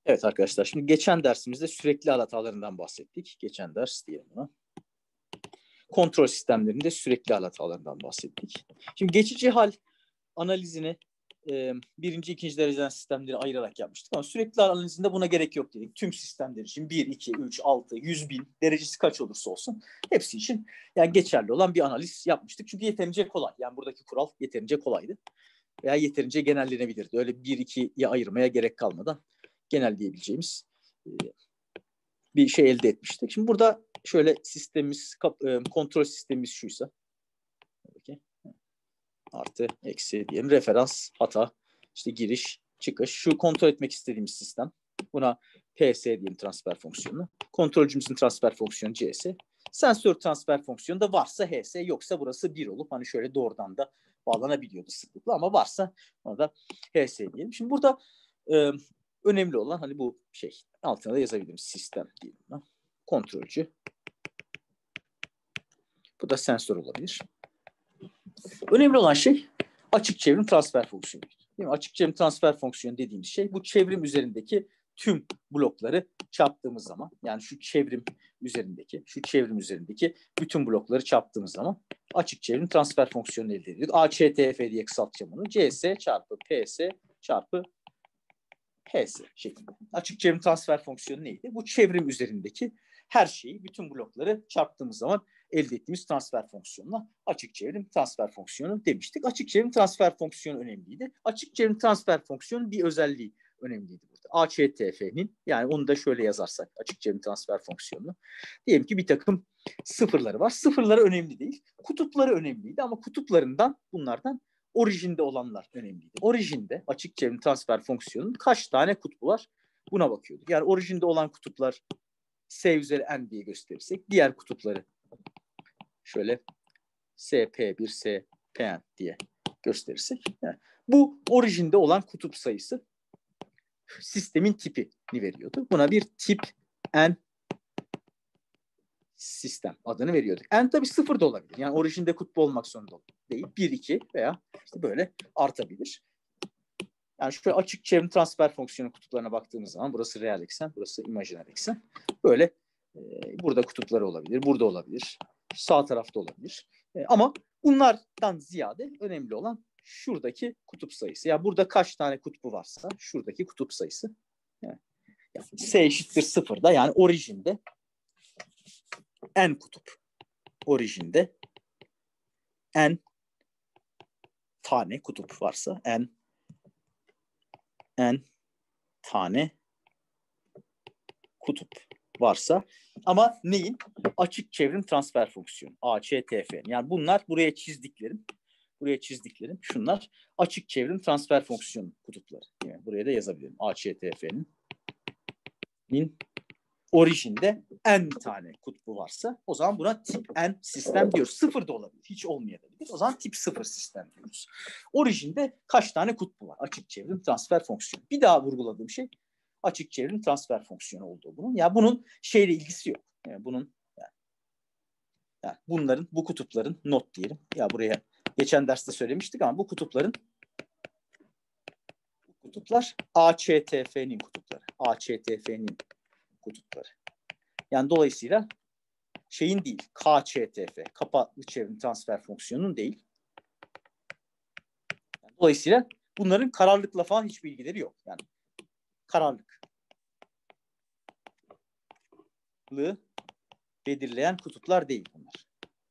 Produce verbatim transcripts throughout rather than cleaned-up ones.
Evet arkadaşlar, şimdi geçen dersimizde sürekli ağ hatalarından bahsettik. Geçen ders diyelim buna. Kontrol sistemlerinde sürekli ağ hatalarından bahsettik. Şimdi geçici hal analizini e, birinci, ikinci dereceden sistemleri ayırarak yapmıştık. Ama sürekli ağ analizinde buna gerek yok dedik. Tüm sistemler için bir, iki, üç, altı, yüz bin derecesi kaç olursa olsun hepsi için yani geçerli olan bir analiz yapmıştık. Çünkü yeterince kolay. Yani buradaki kural yeterince kolaydı. Veya yeterince genellenebilirdi. Öyle bir, ikiye ayırmaya gerek kalmadan genel diyebileceğimiz e, bir şey elde etmiştik. Şimdi burada şöyle sistemimiz, e, kontrol sistemimiz şuysa okay. Artı, eksi diyelim. Referans, hata, işte giriş, çıkış. Şu kontrol etmek istediğimiz sistem. Buna P S diyelim transfer fonksiyonu. Kontrolcümüzün transfer fonksiyonu C S. Sensör transfer fonksiyonu da varsa H S, yoksa burası bir olup hani şöyle doğrudan da bağlanabiliyordu sıklıkla, ama varsa ona da H S diyelim. Şimdi burada e, önemli olan hani bu şey, altına da yazabilirim, sistem diyelim. Kontrolcü. Bu da sensör olabilir. Önemli olan şey açık çevrim transfer fonksiyonu. Değil mi? Açık çevrim transfer fonksiyonu dediğimiz şey, bu çevrim üzerindeki tüm blokları çarptığımız zaman, yani şu çevrim üzerindeki, şu çevrim üzerindeki bütün blokları çarptığımız zaman açık çevrim transfer fonksiyonu elde ediyoruz. A Ç T F diye kısaltacağım bunu. C S çarpı P S çarpı H S şeklinde. Açık çevrim transfer fonksiyonu neydi? Bu çevrim üzerindeki her şeyi, bütün blokları çarptığımız zaman elde ettiğimiz transfer fonksiyonuna açık çevrim transfer fonksiyonu demiştik. Açık çevrim transfer fonksiyonu önemliydi. Açık çevrim transfer fonksiyonun bir özelliği önemliydi burada. A Ç T F'nin, yani onu da şöyle yazarsak açık çevrim transfer fonksiyonunu. Diyelim ki bir takım sıfırları var. Sıfırları önemli değil. Kutupları önemliydi ama kutuplarından, bunlardan orijinde olanlar önemliydi. Orijinde açık çevrim transfer fonksiyonunun kaç tane kutbu var? Buna bakıyorduk. Yani orijinde olan kutuplar S üzeri n diye gösterirsek, diğer kutupları şöyle S P bir, S P n diye gösterirsek, yani bu orijinde olan kutup sayısı sistemin tipini veriyordu. Buna bir tip n sistem adını veriyorduk. N tabii sıfır da olabilir. Yani orijinde kutbu olmak zorunda değil. bir, iki veya işte böyle artabilir. Yani şöyle açık çevrim transfer fonksiyonu kutuplarına baktığımız zaman, burası reel eksen, burası imajiner eksen. Böyle e, burada kutupları olabilir, burada olabilir, sağ tarafta olabilir. E, ama bunlardan ziyade önemli olan şuradaki kutup sayısı. Yani burada kaç tane kutbu varsa şuradaki kutup sayısı. Yani, yani S eşittir sıfırda, yani orijinde n kutup. Orijinde n tane kutup varsa, n n tane kutup varsa, ama neyin? Açık çevrim transfer fonksiyonu. A Ç T F. Yani bunlar buraya çizdiklerim. Buraya çizdiklerim. Şunlar açık çevrim transfer fonksiyonu kutupları. Yani buraya da yazabilirim. A Ç T F'nin orijinde n tane kutbu varsa, o zaman buna tip n sistem diyoruz. Sıfır da olabilir. Hiç olmayabilir. O zaman tip sıfır sistem diyoruz. Orijinde kaç tane kutbu var? Açık çevrim transfer fonksiyonu. Bir daha vurguladığım şey açık çevrim transfer fonksiyonu olduğu bunun. Ya yani bunun şeyle ilgisi yok. Yani bunun yani, yani bunların, bu kutupların not diyelim. Ya buraya geçen derste söylemiştik ama bu kutupların bu kutuplar A Ç T F'nin kutupları. A Ç T F'nin kutupları. Yani dolayısıyla şeyin değil, K Ç T F, kapalı çevrim transfer fonksiyonunun değil. Yani dolayısıyla bunların kararlılıkla falan hiçbir ilgileri yok. Yani kararlılık belirleyen kutuplar değil bunlar.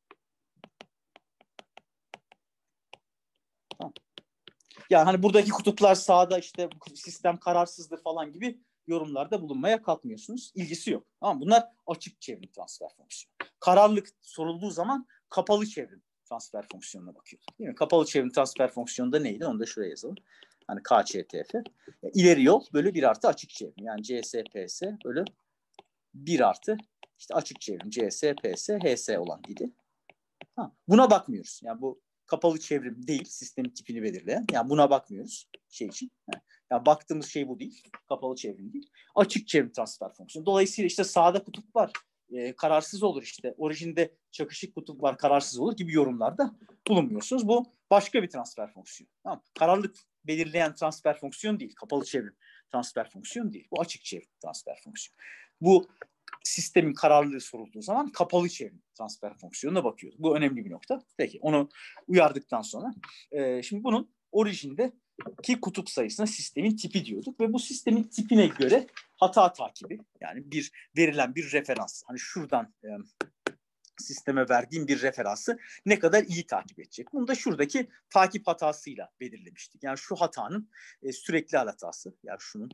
Tamam. Yani hani buradaki kutuplar sağda, işte sistem kararsızdır falan gibi yorumlarda bulunmaya kalkmıyorsunuz. İlgisi yok. Tamam, bunlar açık çevrim transfer fonksiyonu. Kararlılık sorulduğu zaman kapalı çevrim transfer fonksiyonuna bakıyoruz. Değil mi? Kapalı çevrim transfer fonksiyonu da neydi? Onu da şuraya yazalım. Hani K Ç T F. Yani ileri yol bölü bir artı açık çevrim. Yani C S P S bölü bir artı işte açık çevrim C S P S H S olan idi. Ha, buna bakmıyoruz. Yani bu kapalı çevrim değil, sistemin tipini belirleyen. Yani buna bakmıyoruz şey için. Yani baktığımız şey bu değil. Kapalı çevrim değil. Açık çevrim transfer fonksiyonu. Dolayısıyla işte sağda kutup var. E, kararsız olur işte. Orijinde çakışık kutup var, kararsız olur gibi yorumlarda bulunmuyorsunuz. Bu başka bir transfer fonksiyonu. Tamam. Kararlılık belirleyen transfer fonksiyon değil. Kapalı çevrim transfer fonksiyonu değil. Bu açık çevrim transfer fonksiyonu. Bu sistemin kararlılığı sorulduğu zaman kapalı çevrim transfer fonksiyonuna bakıyoruz. Bu önemli bir nokta. Peki onu uyardıktan sonra e, şimdi bunun orijindeki kutup sayısına sistemin tipi diyorduk ve bu sistemin tipine göre hata takibi, yani bir verilen bir referans. Hani şuradan e, sisteme verdiğim bir referansı ne kadar iyi takip edecek. Bunu da şuradaki takip hatasıyla belirlemiştik. Yani şu hatanın e, sürekli hatası. Yani şunun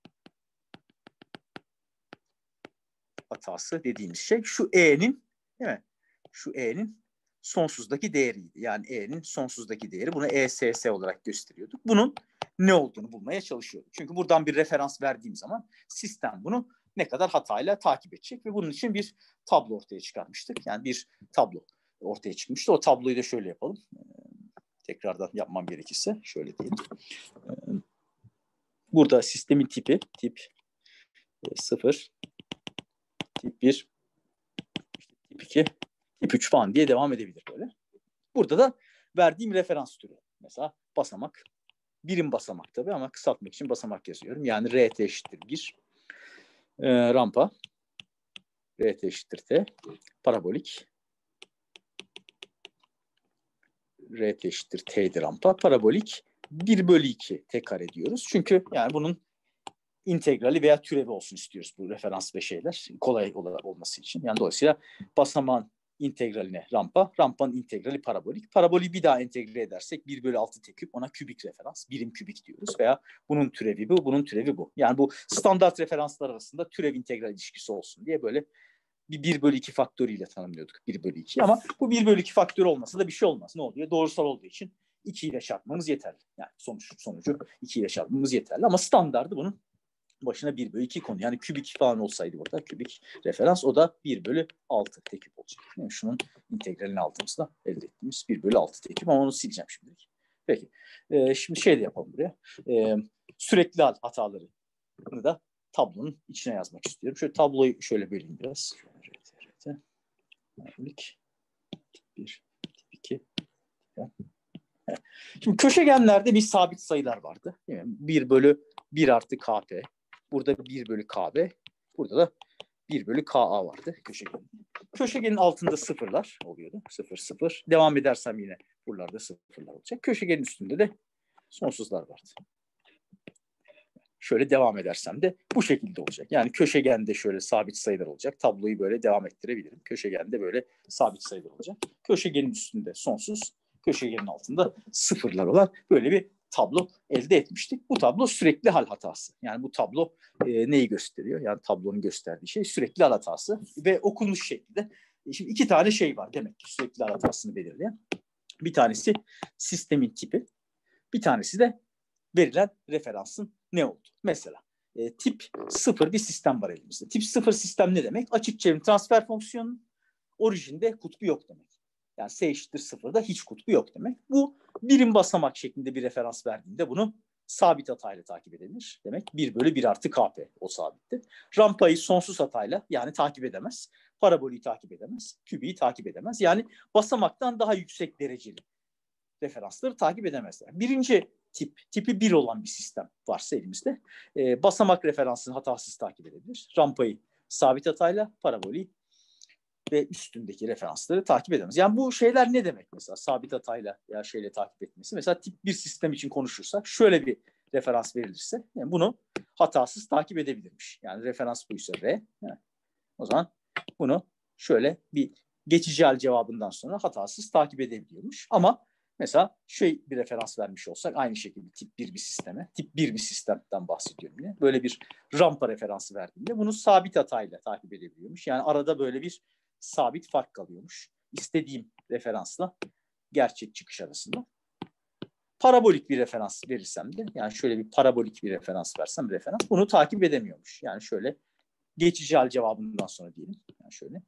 hatası dediğimiz şey şu e'nin, değil mi? Şu e'nin sonsuzdaki değeriydi. Yani e'nin sonsuzdaki değeri. Bunu E S S olarak gösteriyorduk. Bunun ne olduğunu bulmaya çalışıyorduk. Çünkü buradan bir referans verdiğim zaman sistem bunu ne kadar hatayla takip edecek ve bunun için bir tablo ortaya çıkarmıştık. Yani bir tablo ortaya çıkmıştı. O tabloyu da şöyle yapalım. Tekrardan yapmam gerekirse şöyle diyeyim. Burada sistemin tipi tip sıfır, tip bir, tip iki, tip üç falan diye devam edebilir böyle. Burada da verdiğim referans türü. Mesela basamak. Birim basamak tabii ama kısaltmak için basamak yazıyorum. Yani R T eşittir bir. E, rampa. R T eşittir T. Parabolik. R T eşittir T'dir rampa. Parabolik bir bölü iki T kare diyoruz. Çünkü yani bunun integrali veya türevi olsun istiyoruz bu referans ve şeyler. Kolay olması için. Yani dolayısıyla basamağın integraline rampa, rampanın integrali parabolik. Paraboliği bir daha entegre edersek bir bölü altı T küp, ona kübik referans, birim kübik diyoruz veya bunun türevi bu, bunun türevi bu. Yani bu standart referanslar arasında türev integral ilişkisi olsun diye böyle bir bir bölü iki faktörüyle tanımlıyorduk. bir bölü iki ama bu bir bölü iki faktörü olmasa da bir şey olmaz. Ne oluyor? Doğrusal olduğu için iki ile çarpmamız yeterli. Yani sonuç, sonucu iki ile çarpmamız yeterli ama standardı bunun başına bir bölü iki konu. Yani kübik falan olsaydı burada kübik referans, o da bir bölü altı T küp olacak. Yani şunun integralini aldığımızda elde ettiğimiz bir bölü altı T küp ama onu sileceğim şimdilik. Peki. Ee, şimdi şey de yapalım buraya. Ee, sürekli hal hataları. Bunu da tablonun içine yazmak istiyorum. Şöyle tabloyu şöyle böleyim biraz. Tip bir, tip iki. Şimdi köşegenlerde bir sabit sayılar vardı. bir bölü bir artı K P. Burada bir bölü K B. Burada da bir bölü K A vardı köşegen. Köşegenin altında sıfırlar oluyordu. Sıfır, sıfır. Devam edersem yine buralarda sıfırlar olacak. Köşegenin üstünde de sonsuzlar vardı. Şöyle devam edersem de bu şekilde olacak. Yani köşegende şöyle sabit sayılar olacak. Tabloyu böyle devam ettirebilirim. Köşegende böyle sabit sayılar olacak. Köşegenin üstünde sonsuz, köşegenin altında sıfırlar olan böyle bir tablo elde etmiştik. Bu tablo sürekli hal hatası. Yani bu tablo e, neyi gösteriyor? Yani tablonun gösterdiği şey sürekli hal hatası ve okunmuş şekilde. E, şimdi iki tane şey var demek ki sürekli hal hatasını belirleyen. Bir tanesi sistemin tipi, bir tanesi de verilen referansın ne oldu? Mesela e, tip sıfır bir sistem var elimizde. Tip sıfır sistem ne demek? Açık çevrim transfer fonksiyonunun orijinde kutbu yok demek. Yani S eşittir sıfırda hiç kutbu yok demek. Bu birim basamak şeklinde bir referans verdiğinde bunu sabit hatayla takip edilir. Demek bir bölü bir artı K P o sabitti. Rampayı sonsuz hatayla yani takip edemez. Parabolü takip edemez. Kübiyi takip edemez. Yani basamaktan daha yüksek dereceli referansları takip edemezler. Birinci tip, tipi bir olan bir sistem varsa elimizde e, basamak referansını hatasız takip edebilir. Rampayı sabit hatayla, parabolü ve üstündeki referansları takip edemez. Yani bu şeyler ne demek mesela sabit hatayla ya şeyle takip etmesi? Mesela tip bir sistem için konuşursak şöyle bir referans verilirse yani bunu hatasız takip edebilirmiş. Yani referans buysa R. Yani o zaman bunu şöyle bir geçici hal cevabından sonra hatasız takip edebiliyormuş. Ama mesela şey bir referans vermiş olsak aynı şekilde tip bir bir sisteme, tip bir bir sistemden bahsediyorum yine. Böyle bir rampa referansı verdiğimde bunu sabit hatayla takip edebiliyormuş. Yani arada böyle bir sabit fark kalıyormuş. İstediğim referansla gerçek çıkış arasında. Parabolik bir referans verirsem de yani şöyle bir parabolik bir referans versem referans bunu takip edemiyormuş. Yani şöyle geçici hal cevabından sonra diyelim. Yani şöyle.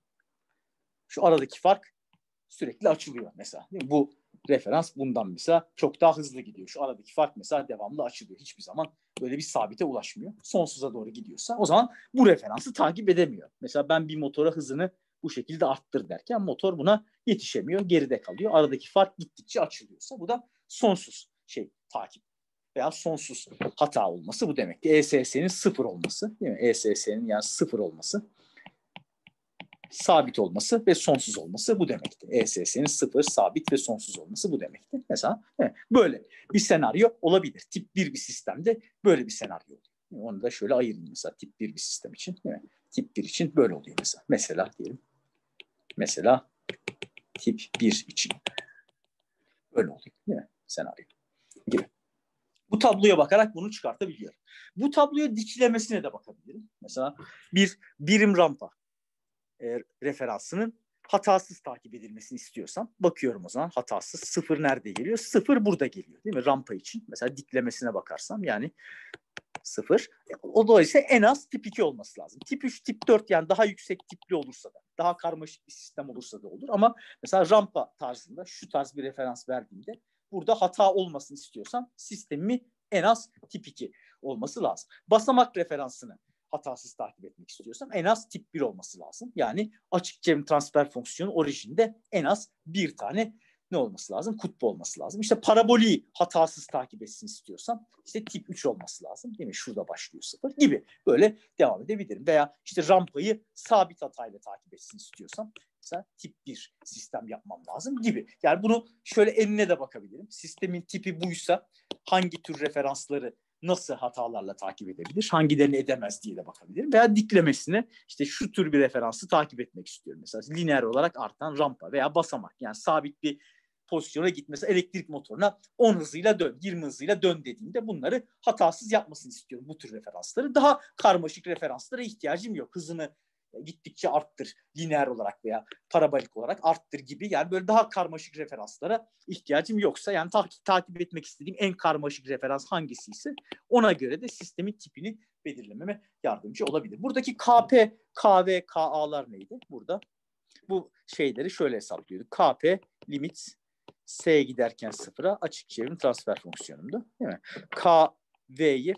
Şu aradaki fark sürekli açılıyor mesela. Bu referans bundan mesela çok daha hızlı gidiyor. Şu aradaki fark mesela devamlı açılıyor. Hiçbir zaman böyle bir sabite ulaşmıyor. Sonsuza doğru gidiyorsa o zaman bu referansı takip edemiyor. Mesela ben bir motora hızını bu şekilde arttır derken motor buna yetişemiyor. Geride kalıyor. Aradaki fark gittikçe açılıyorsa bu da sonsuz şey takip veya sonsuz hata olması bu demekti. E S S'nin sıfır olması, değil mi? E S S'nin yani sıfır olması, sabit olması ve sonsuz olması bu demekti. E S S'nin sıfır, sabit ve sonsuz olması bu demekti. Mesela evet, böyle bir senaryo olabilir. Tip bir bir sistemde böyle bir senaryo oluyor. Onu da şöyle ayırayım mesela tip bir bir sistem için. Değil mi? Tip bir için böyle oluyor mesela. Mesela diyelim. Mesela tip bir için böyle oluyor. Değil mi? Senaryo gibi. Bu tabloya bakarak bunu çıkartabiliyorum. Bu tabloya diklemesine de bakabilirim. Mesela bir birim rampa e, referansının hatasız takip edilmesini istiyorsam bakıyorum o zaman hatasız. Sıfır nerede geliyor? Sıfır burada geliyor değil mi? Rampa için. Mesela diklemesine bakarsam yani sıfır. O dolayısıyla en az tip iki olması lazım. Tip üç, tip dört yani daha yüksek tipli olursa da, daha karmaşık bir sistem olursa da olur. Ama mesela rampa tarzında şu tarz bir referans verdiğimde burada hata olmasını istiyorsam sistemi en az tip iki olması lazım. Basamak referansını hatasız takip etmek istiyorsam en az tip bir olması lazım. Yani açık çevrim transfer fonksiyonu orijinde en az bir tane ne olması lazım? Kutbu olması lazım. İşte paraboliği hatasız takip etsin istiyorsam işte tip üç olması lazım. Değil mi? Şurada başlıyor sıfır gibi. Böyle devam edebilirim. Veya işte rampayı sabit hatayla takip etsin istiyorsam mesela tip bir sistem yapmam lazım gibi. Yani bunu şöyle eline de bakabilirim. Sistemin tipi buysa hangi tür referansları nasıl hatalarla takip edebilir, hangilerini edemez diye de bakabilirim. Veya diklemesine işte şu tür bir referansı takip etmek istiyorum. Mesela lineer olarak artan rampa veya basamak. Yani sabit bir pozisyona gitmesi, elektrik motoruna on hızıyla dön, yirmi hızıyla dön dediğimde bunları hatasız yapmasını istiyorum bu tür referansları. Daha karmaşık referanslara ihtiyacım yok. Hızını gittikçe arttır, lineer olarak veya parabolik olarak arttır gibi. Yani böyle daha karmaşık referanslara ihtiyacım yoksa yani ta- takip etmek istediğim en karmaşık referans hangisi ise ona göre de sistemin tipini belirlememe yardımcı olabilir. Buradaki K P, K V, K A'lar neydi? Burada bu şeyleri şöyle hesaplıyorduk. K P limit S giderken sıfıra açık çevrim transfer fonksiyonumdu. Değil mi? K V'yi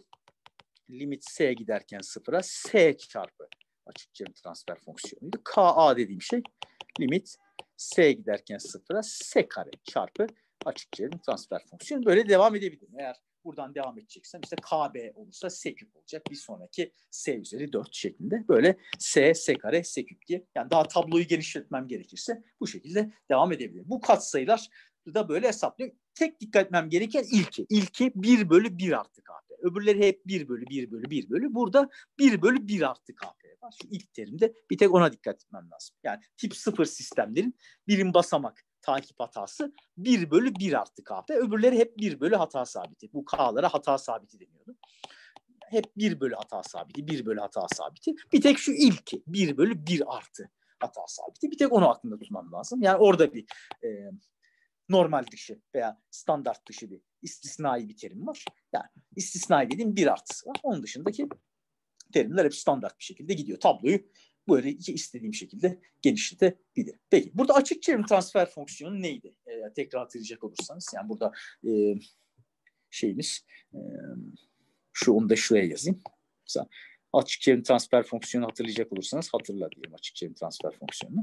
limit S giderken sıfıra S çarpı açık çevrim transfer fonksiyonuydu. K A dediğim şey limit S giderken sıfıra S kare çarpı açık çevrim transfer fonksiyonu. Böyle devam edebilirim. Eğer buradan devam edeceksem işte K B olursa S küp olacak. Bir sonraki S üzeri dört şeklinde. Böyle S, S kare, S küp diye. Yani daha tabloyu genişletmem gerekirse bu şekilde devam edebilirim. Bu katsayılar da böyle hesaplıyorum. Tek dikkat etmem gereken ilki. İlki bir bölü bir artı K P. Öbürleri hep bir bölü bir bölü bir bölü. Burada bir bölü bir artı K P var. Şu ilk terimde bir tek ona dikkat etmem lazım. Yani tip sıfır sistemlerin birim basamak takip hatası bir bölü bir artı K P. Öbürleri hep bir bölü hata sabiti. Bu K'lara hata sabiti deniyordu. Hep bir bölü hata sabiti, bir bölü hata sabiti. Bir tek şu ilki bir bölü bir artı hata sabiti. Bir tek onu aklında tutmam lazım. Yani orada bir e, normal dışı veya standart dışı bir istisnai bir terim var. Yani istisnai dediğim bir artısı var. Onun dışındaki terimler hep standart bir şekilde gidiyor. Tabloyu böyle iki istediğim şekilde genişletebilirim. Peki burada açık çevrim transfer fonksiyonu neydi? Ee, tekrar hatırlayacak olursanız. Yani burada e, şeyimiz e, şu onu da şuraya yazayım. Mesela açık çevrim transfer fonksiyonu hatırlayacak olursanız hatırla diyelim açık çevrim transfer fonksiyonunu.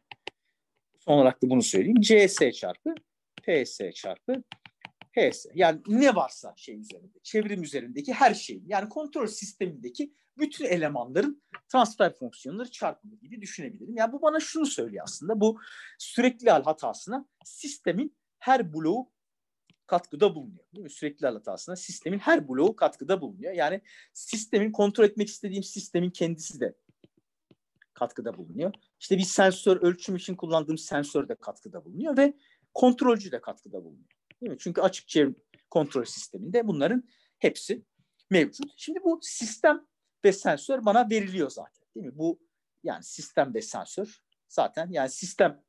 Son olarak da bunu söyleyeyim. C S çarpı P S çarpı P S. Yani ne varsa şey üzerinde, çevrim üzerindeki her şey. Yani kontrol sistemindeki bütün elemanların transfer fonksiyonları çarpımı gibi düşünebilirim. Yani bu bana şunu söylüyor aslında. Bu sürekli hal hatasına sistemin her bloğu katkıda bulunuyor. Değil mi? Sürekli hal hatasına sistemin her bloğu katkıda bulunuyor. Yani sistemin kontrol etmek istediğim sistemin kendisi de katkıda bulunuyor. İşte bir sensör ölçüm için kullandığım sensör de katkıda bulunuyor ve kontrolcü de katkıda bulunuyor. Değil mi? Çünkü açık çevrim kontrol sisteminde bunların hepsi mevcut. Şimdi bu sistem ve sensör bana veriliyor zaten. Değil mi? Bu yani sistem ve sensör zaten yani sistem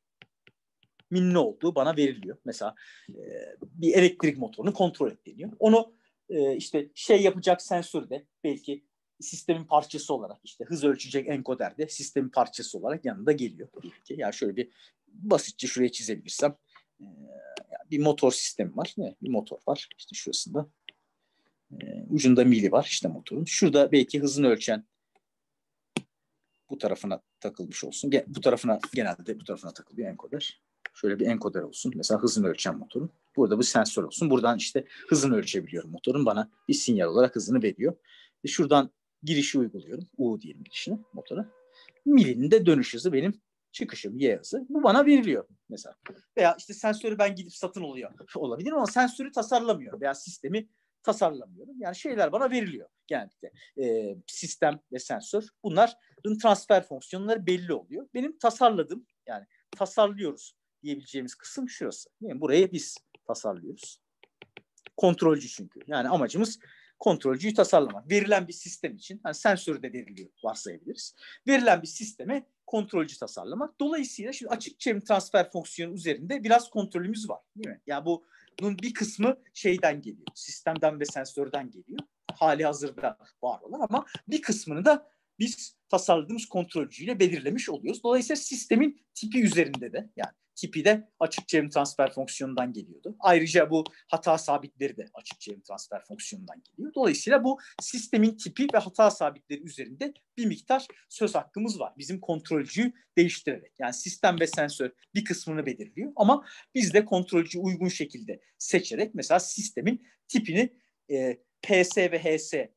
ne olduğu bana veriliyor. Mesela e, bir elektrik motorunu kontrol et deniyor. Onu e, işte şey yapacak sensör de belki sistemin parçası olarak işte hız ölçecek enkoder de sistemin parçası olarak yanında geliyor. Yani şöyle bir basitçe şuraya çizebilirsem e, yani bir motor sistemi var. Ne? Bir motor var. İşte şurasında e, ucunda mili var işte motorun. Şurada belki hızını ölçen bu tarafına takılmış olsun. Bu tarafına genelde bu tarafına takılıyor enkoder. Şöyle bir enkoder olsun. Mesela hızını ölçen motorun. Burada bir sensör olsun. Buradan işte hızını ölçebiliyorum motorun. Bana bir sinyal olarak hızını veriyor. E şuradan girişi uyguluyorum. U diyelim girişine motora. Milinin de dönüş hızı benim çıkışım, Y hızı. Bu bana veriliyor mesela. Veya işte sensörü ben gidip satın oluyor olabilir ama sensörü tasarlamıyorum veya sistemi tasarlamıyorum. Yani şeyler bana veriliyor genellikle. E, sistem ve sensör. Bunların transfer fonksiyonları belli oluyor. Benim tasarladığım, yani tasarlıyoruz diyebileceğimiz kısım şurası. Yani burayı biz tasarlıyoruz. Kontrolcü çünkü. Yani amacımız kontrolcüyü tasarlamak. Verilen bir sistem için, yani sensörü de veriliyor varsayabiliriz. Verilen bir sisteme kontrolcü tasarlamak. Dolayısıyla şimdi açık çevrim transfer fonksiyonu üzerinde biraz kontrolümüz var, değil mi? Yani bu bunun bir kısmı şeyden geliyor. Sistemden ve sensörden geliyor. Hali hazırda var olan ama bir kısmını da biz tasarladığımız kontrolcüyle belirlemiş oluyoruz. Dolayısıyla sistemin tipi üzerinde de, yani tipi de açık çevrim transfer fonksiyonundan geliyordu. Ayrıca bu hata sabitleri de açık çevrim transfer fonksiyonundan geliyor. Dolayısıyla bu sistemin tipi ve hata sabitleri üzerinde bir miktar söz hakkımız var. Bizim kontrolcüyü değiştirerek. Yani sistem ve sensör bir kısmını belirliyor ama biz de kontrolcüyü uygun şekilde seçerek mesela sistemin tipini e, P S ve H S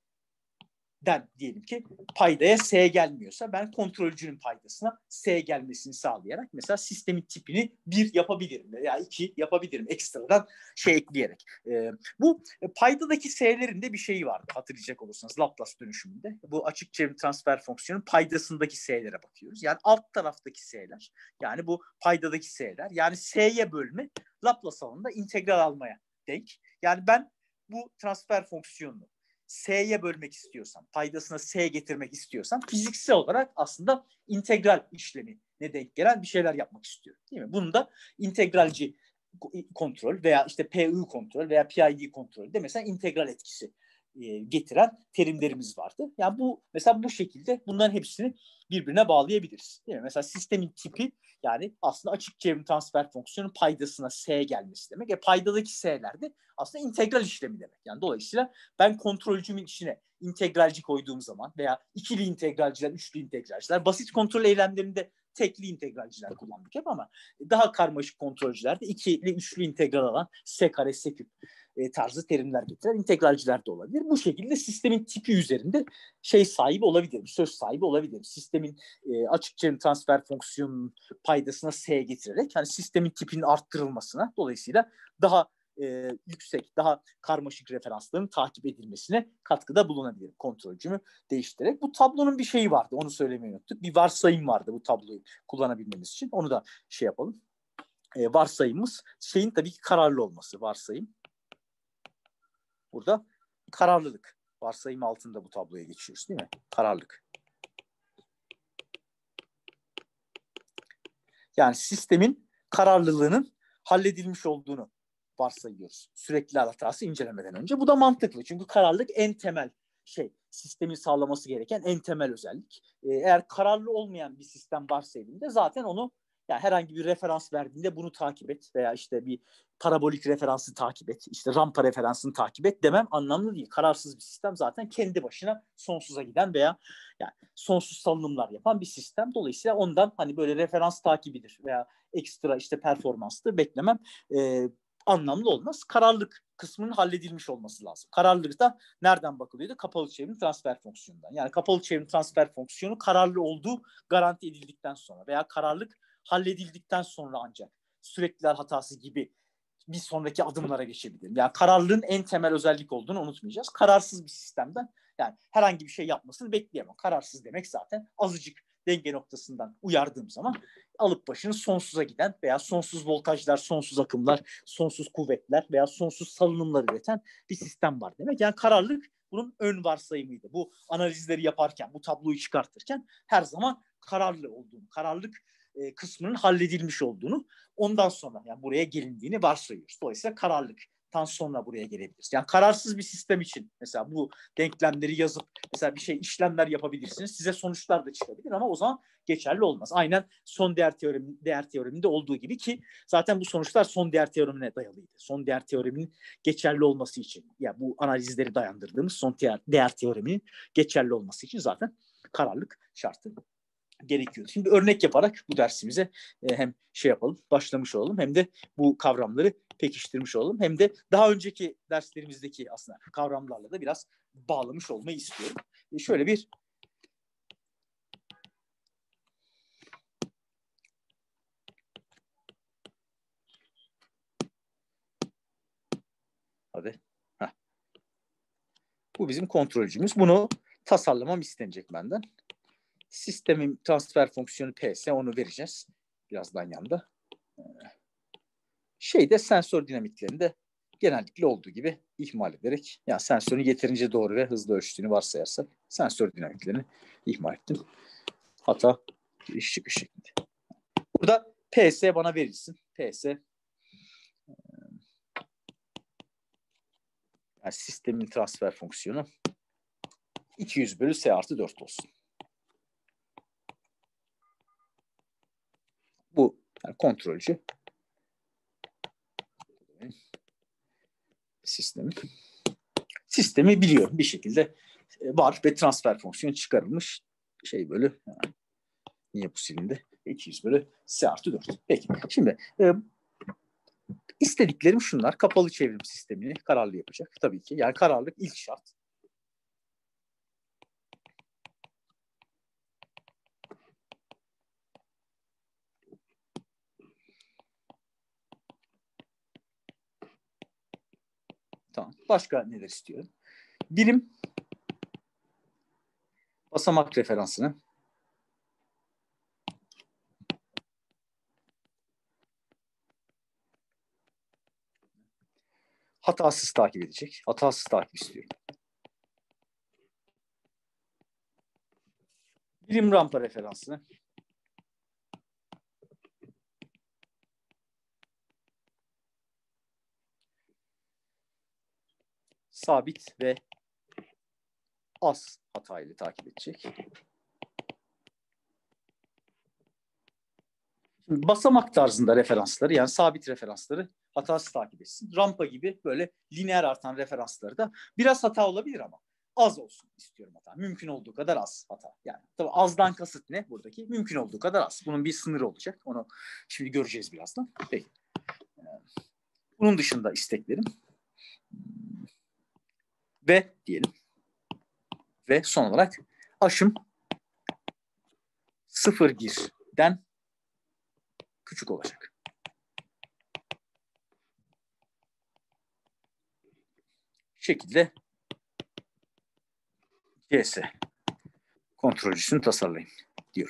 den diyelim ki paydaya S gelmiyorsa ben kontrolcünün paydasına S gelmesini sağlayarak mesela sistemin tipini bir yapabilirim veya iki yapabilirim ekstradan şey ekleyerek. Ee, bu paydadaki S'lerin de bir şeyi vardı hatırlayacak olursanız Laplace dönüşümünde. Bu açık çevrim transfer fonksiyonun paydasındaki S'lere bakıyoruz. Yani alt taraftaki S'ler, yani bu paydadaki S'ler, yani S'ye bölme Laplace alanında integral almaya denk. Yani ben bu transfer fonksiyonunu S'ye bölmek istiyorsam, paydasına S getirmek istiyorsam fiziksel olarak aslında integral işlemi ne denk gelen bir şeyler yapmak istiyorum. Değil mi? Bunun da integralci kontrol veya işte P I kontrol veya P I D kontrol de mesela integral etkisi e, getiren terimlerimiz vardı. Yani bu mesela bu şekilde bunların hepsini birbirine bağlayabiliriz. Değil mi? Mesela sistemin tipi, yani aslında açık çevrim transfer fonksiyonun paydasına S gelmesi demek. E paydadaki S'ler de aslında integral işlemi demek. Yani dolayısıyla ben kontrolcümün içine integralci koyduğum zaman veya ikili integralciler, üçlü integralciler, basit kontrol eylemlerinde tekli integralciler kullandık hep ama daha karmaşık kontrolcülerde ikili, üçlü integral alan S kare, S küp e, tarzı terimler getiren integralciler de olabilir. Bu şekilde sistemin tipi üzerinde şey sahibi olabilirim, söz sahibi olabilirim. Sistemin e, açık çevrim transfer fonksiyonunun paydasına S getirerek yani sistemin tipinin arttırılmasına, dolayısıyla daha e, yüksek, daha karmaşık referansların takip edilmesine katkıda bulunabilirim kontrolcümü değiştirerek. Bu tablonun bir şeyi vardı, onu söylemeyi unuttuk. Bir varsayım vardı bu tabloyu kullanabilmemiz için. Onu da şey yapalım. E, varsayımımız şeyin tabii ki kararlı olması, varsayım. Burada kararlılık. Varsayım altında bu tabloya geçiyoruz değil mi? Kararlılık. Yani sistemin kararlılığının halledilmiş olduğunu varsayıyoruz. Sürekliler hatası incelemeden önce. Bu da mantıklı. Çünkü kararlılık en temel şey. Sistemin sağlaması gereken en temel özellik. Ee, eğer kararlı olmayan bir sistem varsa elinde zaten onu, yani herhangi bir referans verdiğinde bunu takip et veya işte bir parabolik referansı takip et, işte rampa referansını takip et demem anlamlı değil. Kararsız bir sistem zaten kendi başına sonsuza giden veya yani sonsuz salınımlar yapan bir sistem. Dolayısıyla ondan hani böyle referans takibidir veya ekstra işte performanstır beklemem e, anlamlı olmaz. Kararlılık kısmının halledilmiş olması lazım. Kararlılık da nereden bakılıyordu? Kapalı çevrim transfer fonksiyonundan. Yani kapalı çevrim transfer fonksiyonu kararlı olduğu garanti edildikten sonra veya kararlılık halledildikten sonra ancak sürekliler hatası gibi bir sonraki adımlara geçebilirim. Yani kararlılığın en temel özellik olduğunu unutmayacağız. Kararsız bir sistemden yani herhangi bir şey yapmasını bekleyemem. Kararsız demek zaten azıcık denge noktasından uyardığım zaman alıp başını sonsuza giden veya sonsuz voltajlar, sonsuz akımlar, sonsuz kuvvetler veya sonsuz salınımlar üreten bir sistem var demek. Yani kararlılık bunun ön varsayımıydı. Bu analizleri yaparken, bu tabloyu çıkartırken her zaman kararlı olduğunu, kararlılık e, kısmının halledilmiş olduğunu, ondan sonra yani buraya gelindiğini varsayıyoruz. Dolayısıyla kararlılıktan sonra buraya gelebiliriz. Yani kararsız bir sistem için mesela bu denklemleri yazıp mesela bir şey işlemler yapabilirsiniz. Size sonuçlar da çıkabilir ama o zaman geçerli olmaz. Aynen son değer teoremi, değer teoreminde olduğu gibi ki zaten bu sonuçlar son değer teoremine dayalıydı. Son değer teoreminin geçerli olması için, ya yani bu analizleri dayandırdığımız son değer, değer teoreminin geçerli olması için zaten kararlılık şartı gerekiyor. Şimdi örnek yaparak bu dersimize e, hem şey yapalım, başlamış olalım, hem de bu kavramları pekiştirmiş olalım. Hem de daha önceki derslerimizdeki aslında kavramlarla da biraz bağlamış olmayı istiyorum. E, şöyle bir hadi. Heh. Bu bizim kontrolcümüz. Bunu tasarlamam istenecek benden. Sistemin transfer fonksiyonu P ise onu vereceğiz. Birazdan yanında. Şeyde sensör dinamiklerinde genellikle olduğu gibi ihmal ederek, yani sensörün yeterince doğru ve hızlı ölçtüğünü varsayarsak sensör dinamiklerini ihmal ettim. Hata iş çıkış şeklinde. Burada P S bana verilsin. P S yani sistemin transfer fonksiyonu iki yüz bölü S artı dört olsun. Bu yani kontrolcü sistemi. Sistemi biliyorum bir şekilde var ve transfer fonksiyonu çıkarılmış. Şey bölü yani niye bu silindi? iki yüz bölü S artı dört. Peki. Şimdi e, istediklerim şunlar. Kapalı çevrim sistemini kararlı yapacak. Tabii ki. Yani kararlılık ilk şart. Tamam. Başka neler istiyorum? Birim basamak referansını hatasız takip edecek. Hatasız takip istiyorum. Birim rampa referansını sabit ve az hatayla takip edecek. Şimdi basamak tarzında referansları, yani sabit referansları hatasız takip etsin. Rampa gibi böyle lineer artan referansları da biraz hata olabilir ama az olsun istiyorum hata. Mümkün olduğu kadar az hata. Yani tabii azdan kasıt ne buradaki? Mümkün olduğu kadar az. Bunun bir sınırı olacak. Onu şimdi göreceğiz birazdan. Peki. Bunun dışında isteklerim ve diyelim ve son olarak aşım sıfır virgül birden küçük olacak. Şekilde C S kontrolcüsünü tasarlayın diyorum.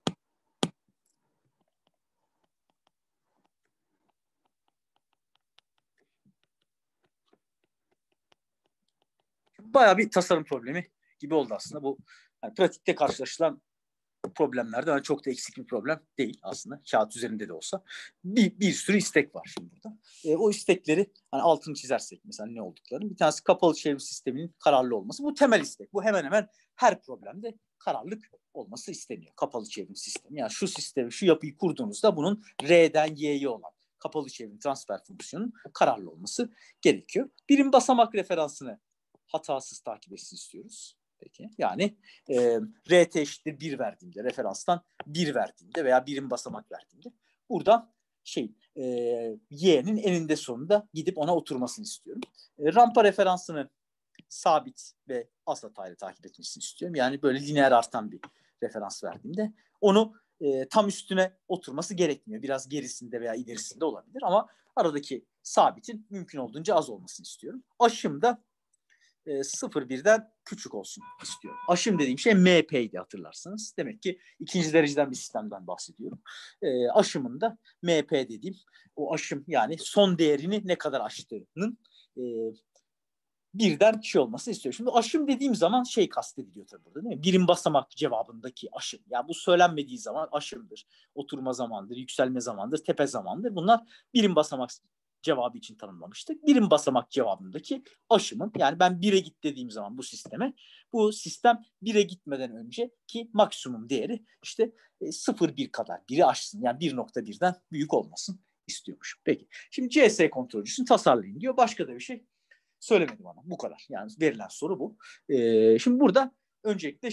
Bayağı bir tasarım problemi gibi oldu aslında. Bu yani pratikte karşılaşılan problemlerden yani çok da eksik bir problem değil aslında. Kağıt üzerinde de olsa. Bir, bir sürü istek var şimdi burada. E, o istekleri hani altını çizersek mesela ne olduklarını. Bir tanesi kapalı çevrim sisteminin kararlı olması. Bu temel istek. Bu hemen hemen her problemde kararlılık olması isteniyor. Kapalı çevrim sistemi. Yani şu sistemi, şu yapıyı kurduğunuzda bunun R'den Y'ye olan kapalı çevrim transfer fonksiyonunun kararlı olması gerekiyor. Birim basamak referansını hatasız takip etsin istiyoruz. Peki. Yani e, R T eşittir bir verdiğimde, referanstan bir verdiğimde veya birim basamak verdiğimde buradan şey e, Y'nin eninde sonunda gidip ona oturmasını istiyorum. E, rampa referansını sabit ve az hatayla takip etmesini istiyorum. Yani böyle lineer artan bir referans verdiğimde onu e, tam üstüne oturması gerekmiyor. Biraz gerisinde veya ilerisinde olabilir ama aradaki sabitin mümkün olduğunca az olmasını istiyorum. Aşım da e, sıfır virgül birden küçük olsun istiyorum. Aşım dediğim şey M P'ydi hatırlarsanız. Demek ki ikinci dereceden bir sistemden bahsediyorum. E, aşımın da M P dediğim o aşım yani son değerini ne kadar aştığının e, birden şey olmasını istiyorum. Şimdi aşım dediğim zaman şey kastediliyor tabii burada değil mi? Birim basamak cevabındaki aşım. Yani bu söylenmediği zaman aşımdır. Oturma zamandır, yükselme zamandır, tepe zamandır. Bunlar birim basamak cevabı için tanımlamıştık. Birim basamak cevabındaki aşımın yani ben bire git dediğim zaman bu sisteme bu sistem bire gitmeden önceki maksimum değeri işte sıfır virgül bir kadar biri aşsın. Yani bir nokta birden büyük olmasın istiyormuş. Peki. Şimdi C S kontrolcüsünü tasarlayın diyor. Başka da bir şey söylemedim ama bu kadar. Yani verilen soru bu. Ee, şimdi burada öncelikle şey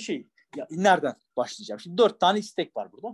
ya nereden başlayacağım? Şimdi dört tane istek var burada.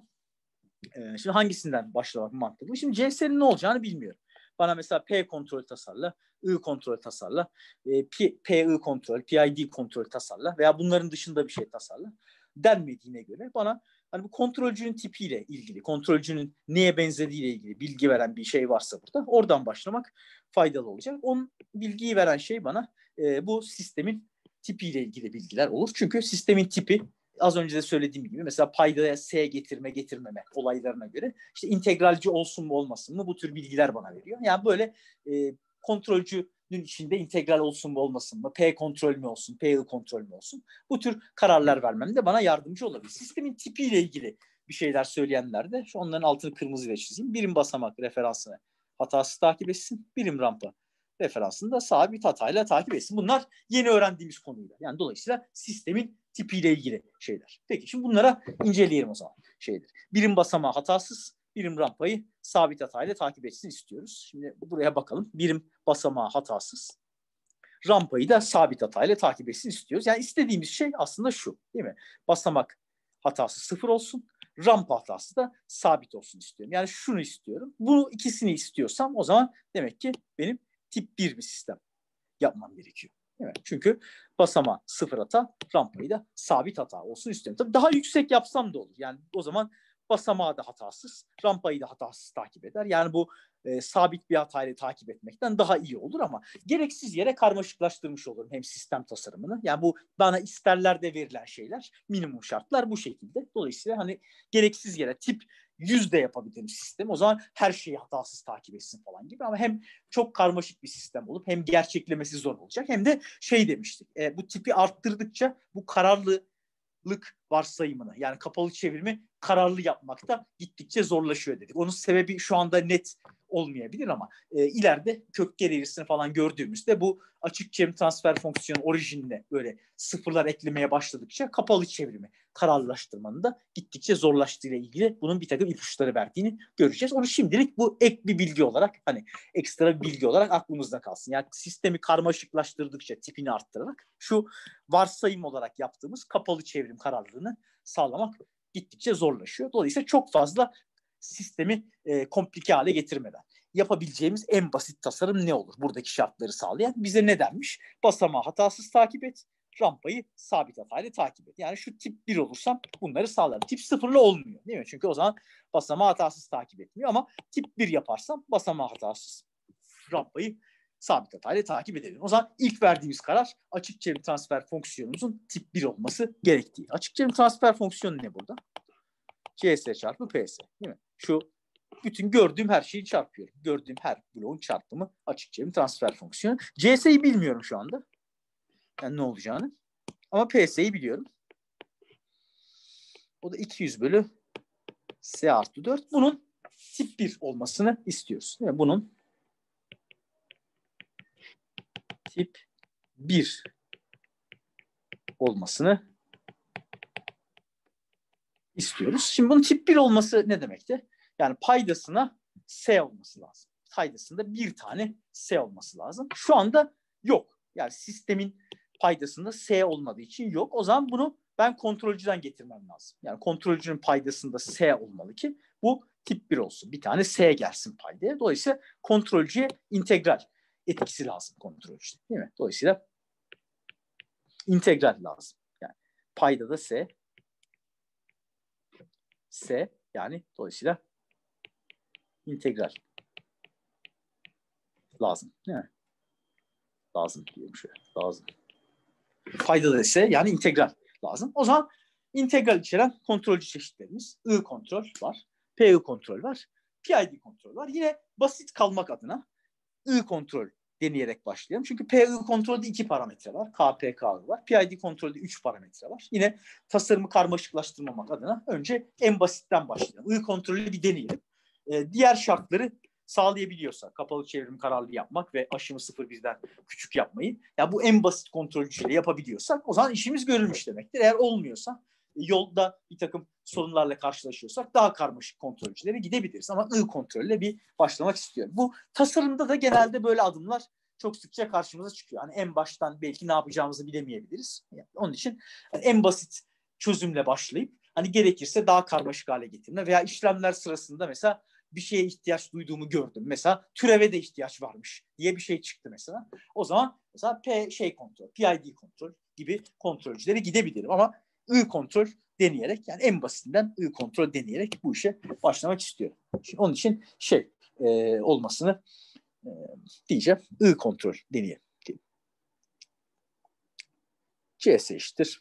Ee, şimdi hangisinden başlamak mantıklı? Şimdi C S'nin ne olacağını bilmiyorum. Bana mesela P kontrol tasarla, I kontrol tasarla, e, P, P I kontrol, P I D kontrol tasarla veya bunların dışında bir şey tasarla denmediğine göre bana hani bu kontrolcünün tipiyle ilgili, kontrolcünün neye benzediğiyle ilgili bilgi veren bir şey varsa burada oradan başlamak faydalı olacak. Onun bilgiyi veren şey bana e, bu sistemin tipiyle ilgili bilgiler olur. Çünkü sistemin tipi az önce de söylediğim gibi mesela paydaya S getirme getirmeme olaylarına göre işte integralci olsun mu olmasın mı bu tür bilgiler bana veriyor. Yani böyle e, kontrolcünün içinde integral olsun mu olmasın mı, P kontrol mü olsun, P I kontrol mü olsun bu tür kararlar vermemde bana yardımcı olabilir. Sistemin tipiyle ilgili bir şeyler söyleyenler de şu onların altını kırmızıyla çizeyim. Birim basamak referansını hatasız takip etsin, birim rampa referansını da sabit hatayla takip etsin. Bunlar yeni öğrendiğimiz konuyla. Yani dolayısıyla sistemin tipiyle ilgili şeyler. Peki şimdi bunlara inceleyelim o zaman şeydir. Birim basamağı hatasız, birim rampayı sabit hatayla takip etsin istiyoruz. Şimdi buraya bakalım. Birim basamağı hatasız, rampayı da sabit hatayla takip etsin istiyoruz. Yani istediğimiz şey aslında şu, değil mi? Basamak hatası sıfır olsun, rampa hatası da sabit olsun istiyorum. Yani şunu istiyorum. Bu ikisini istiyorsam o zaman demek ki benim tip bir bir sistem yapmam gerekiyor. Evet. Çünkü basamağı sıfır hata, rampayı da sabit hata olsun istiyorum. Tabii daha yüksek yapsam da olur. Yani o zaman basamağı da hatasız, rampayı da hatasız takip eder. Yani bu e, sabit bir hatayla takip etmekten daha iyi olur ama gereksiz yere karmaşıklaştırmış olurum hem sistem tasarımını. Yani bu bana isterlerde verilen şeyler, minimum şartlar bu şekilde. Dolayısıyla hani gereksiz yere tip yüzde yapabilirim sistem. O zaman her şeyi hatasız takip etsin falan gibi. Ama hem çok karmaşık bir sistem olup hem gerçeklemesi zor olacak hem de şey demiştik. E, bu tipi arttırdıkça bu kararlılık varsayımını yani kapalı çevirimi kararlı yapmakta gittikçe zorlaşıyor dedik. Onun sebebi şu anda net olmayabilir ama e, ileride kök eğrisini falan gördüğümüzde bu açık çevrim transfer fonksiyonu orijinine böyle sıfırlar eklemeye başladıkça kapalı çevrimi kararlılaştırmanın da gittikçe zorlaştığıyla ilgili bunun bir takım ipuçları verdiğini göreceğiz. Onu şimdilik bu ek bir bilgi olarak hani ekstra bir bilgi olarak aklımızda kalsın. Yani sistemi karmaşıklaştırdıkça tipini arttırarak şu varsayım olarak yaptığımız kapalı çevrim kararlılığını sağlamak gittikçe zorlaşıyor. Dolayısıyla çok fazla sistemi e, komplike hale getirmeden yapabileceğimiz en basit tasarım ne olur? Buradaki şartları sağlayan bize ne denmiş? Basamağı hatasız takip et, rampayı sabit hatayla takip et. Yani şu tip bir olursam bunları sağlarım. Tip sıfırla olmuyor değil mi? Çünkü o zaman basamağı hatasız takip etmiyor ama tip bir yaparsam basamağı hatasız, rampayı sabit hatayla takip edelim. O zaman ilk verdiğimiz karar açık çevrim transfer fonksiyonumuzun tip bir olması gerektiği. Açık çevrim transfer fonksiyonu ne burada? C S çarpı P S değil mi? Şu bütün gördüğüm her şeyi çarpıyorum. Gördüğüm her bloğun çarpımı açık çevrim transfer fonksiyonu. C S'yi bilmiyorum şu anda. Yani ne olacağını. Ama P S'yi biliyorum. O da iki yüz bölü S artı dört. Bunun tip bir olmasını istiyoruz. Yani bunun tip bir olmasını istiyoruz. Şimdi bunun tip bir olması ne demekti? Yani paydasına S olması lazım. Paydasında bir tane S olması lazım. Şu anda yok. Yani sistemin paydasında S olmadığı için yok. O zaman bunu ben kontrolcüden getirmem lazım. Yani kontrolcünün paydasında S olmalı ki bu tip bir olsun. Bir tane S gelsin paydaya. Dolayısıyla kontrolcüye integral etkisi lazım kontrolcüde. Değil mi? Dolayısıyla integral lazım. Yani paydada S S yani dolayısıyla integral lazım. Değil mi? Lazım diyorum şöyle. Lazım. Paydada S yani integral lazım. O zaman integral içeren kontrolcü çeşitlerimiz I kontrol var. P I kontrol var. P I D kontrol var. Yine basit kalmak adına I kontrol deneyerek başlayalım. Çünkü P I kontrolde iki parametre var. K P K var. P I D kontrolde üç parametre var. Yine tasarımı karmaşıklaştırmamak adına önce en basitten başlayalım. I kontrolü bir deneyelim. Ee, diğer şartları sağlayabiliyorsa kapalı çevrim kararlı yapmak ve aşımı sıfır birden küçük yapmayı ya yani bu en basit kontrolcüyle yapabiliyorsak o zaman işimiz görülmüş demektir. Eğer olmuyorsa yolda bir takım sorunlarla karşılaşıyorsak daha karmaşık kontrolcülere gidebiliriz. Ama I kontrolle bir başlamak istiyorum. Bu tasarımda da genelde böyle adımlar çok sıkça karşımıza çıkıyor. Hani en baştan belki ne yapacağımızı bilemeyebiliriz. Yani onun için en basit çözümle başlayıp hani gerekirse daha karmaşık hale getirme veya işlemler sırasında mesela bir şeye ihtiyaç duyduğumu gördüm. Mesela türeve de ihtiyaç varmış diye bir şey çıktı mesela. O zaman mesela P şey kontrol, P I D kontrol gibi kontrolcülere gidebilirim ama I kontrol deneyerek, yani en basitinden I kontrol deneyerek bu işe başlamak istiyorum. Şimdi onun için şey e, olmasını e, diyeceğim. I kontrol deneyelim. C S eşittir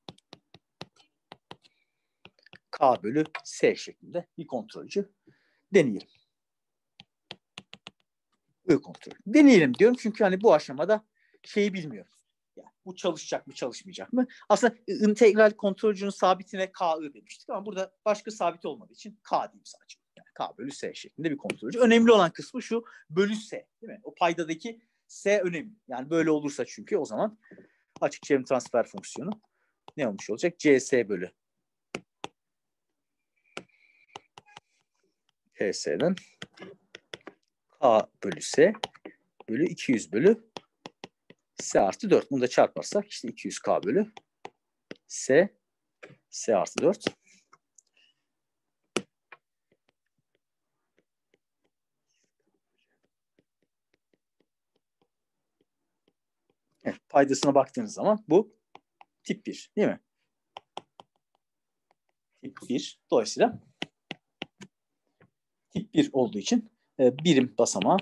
K bölü S şeklinde bir kontrolcü deneyelim. I kontrol. Deneyelim diyorum çünkü hani bu aşamada şeyi bilmiyorum. Yani bu çalışacak mı, çalışmayacak mı? Aslında integral kontrolcünün sabitine K I demiştik ama burada başka sabit olmadığı için K diyeyim sadece. Yani K bölü S şeklinde bir kontrolcü. Önemli olan kısmı şu, bölü S, değil mi? O paydadaki S önemli. Yani böyle olursa çünkü o zaman açık çevrim transfer fonksiyonu ne olmuş olacak? C S bölü T S'den K bölü S bölü iki yüz bölü S artı dört. Bunu da çarparsak işte iki yüz K bölü S S artı dört. Evet, paydasına baktığınız zaman bu tip bir, değil mi? Tip bir. Dolayısıyla tip bir olduğu için e, birim basamağı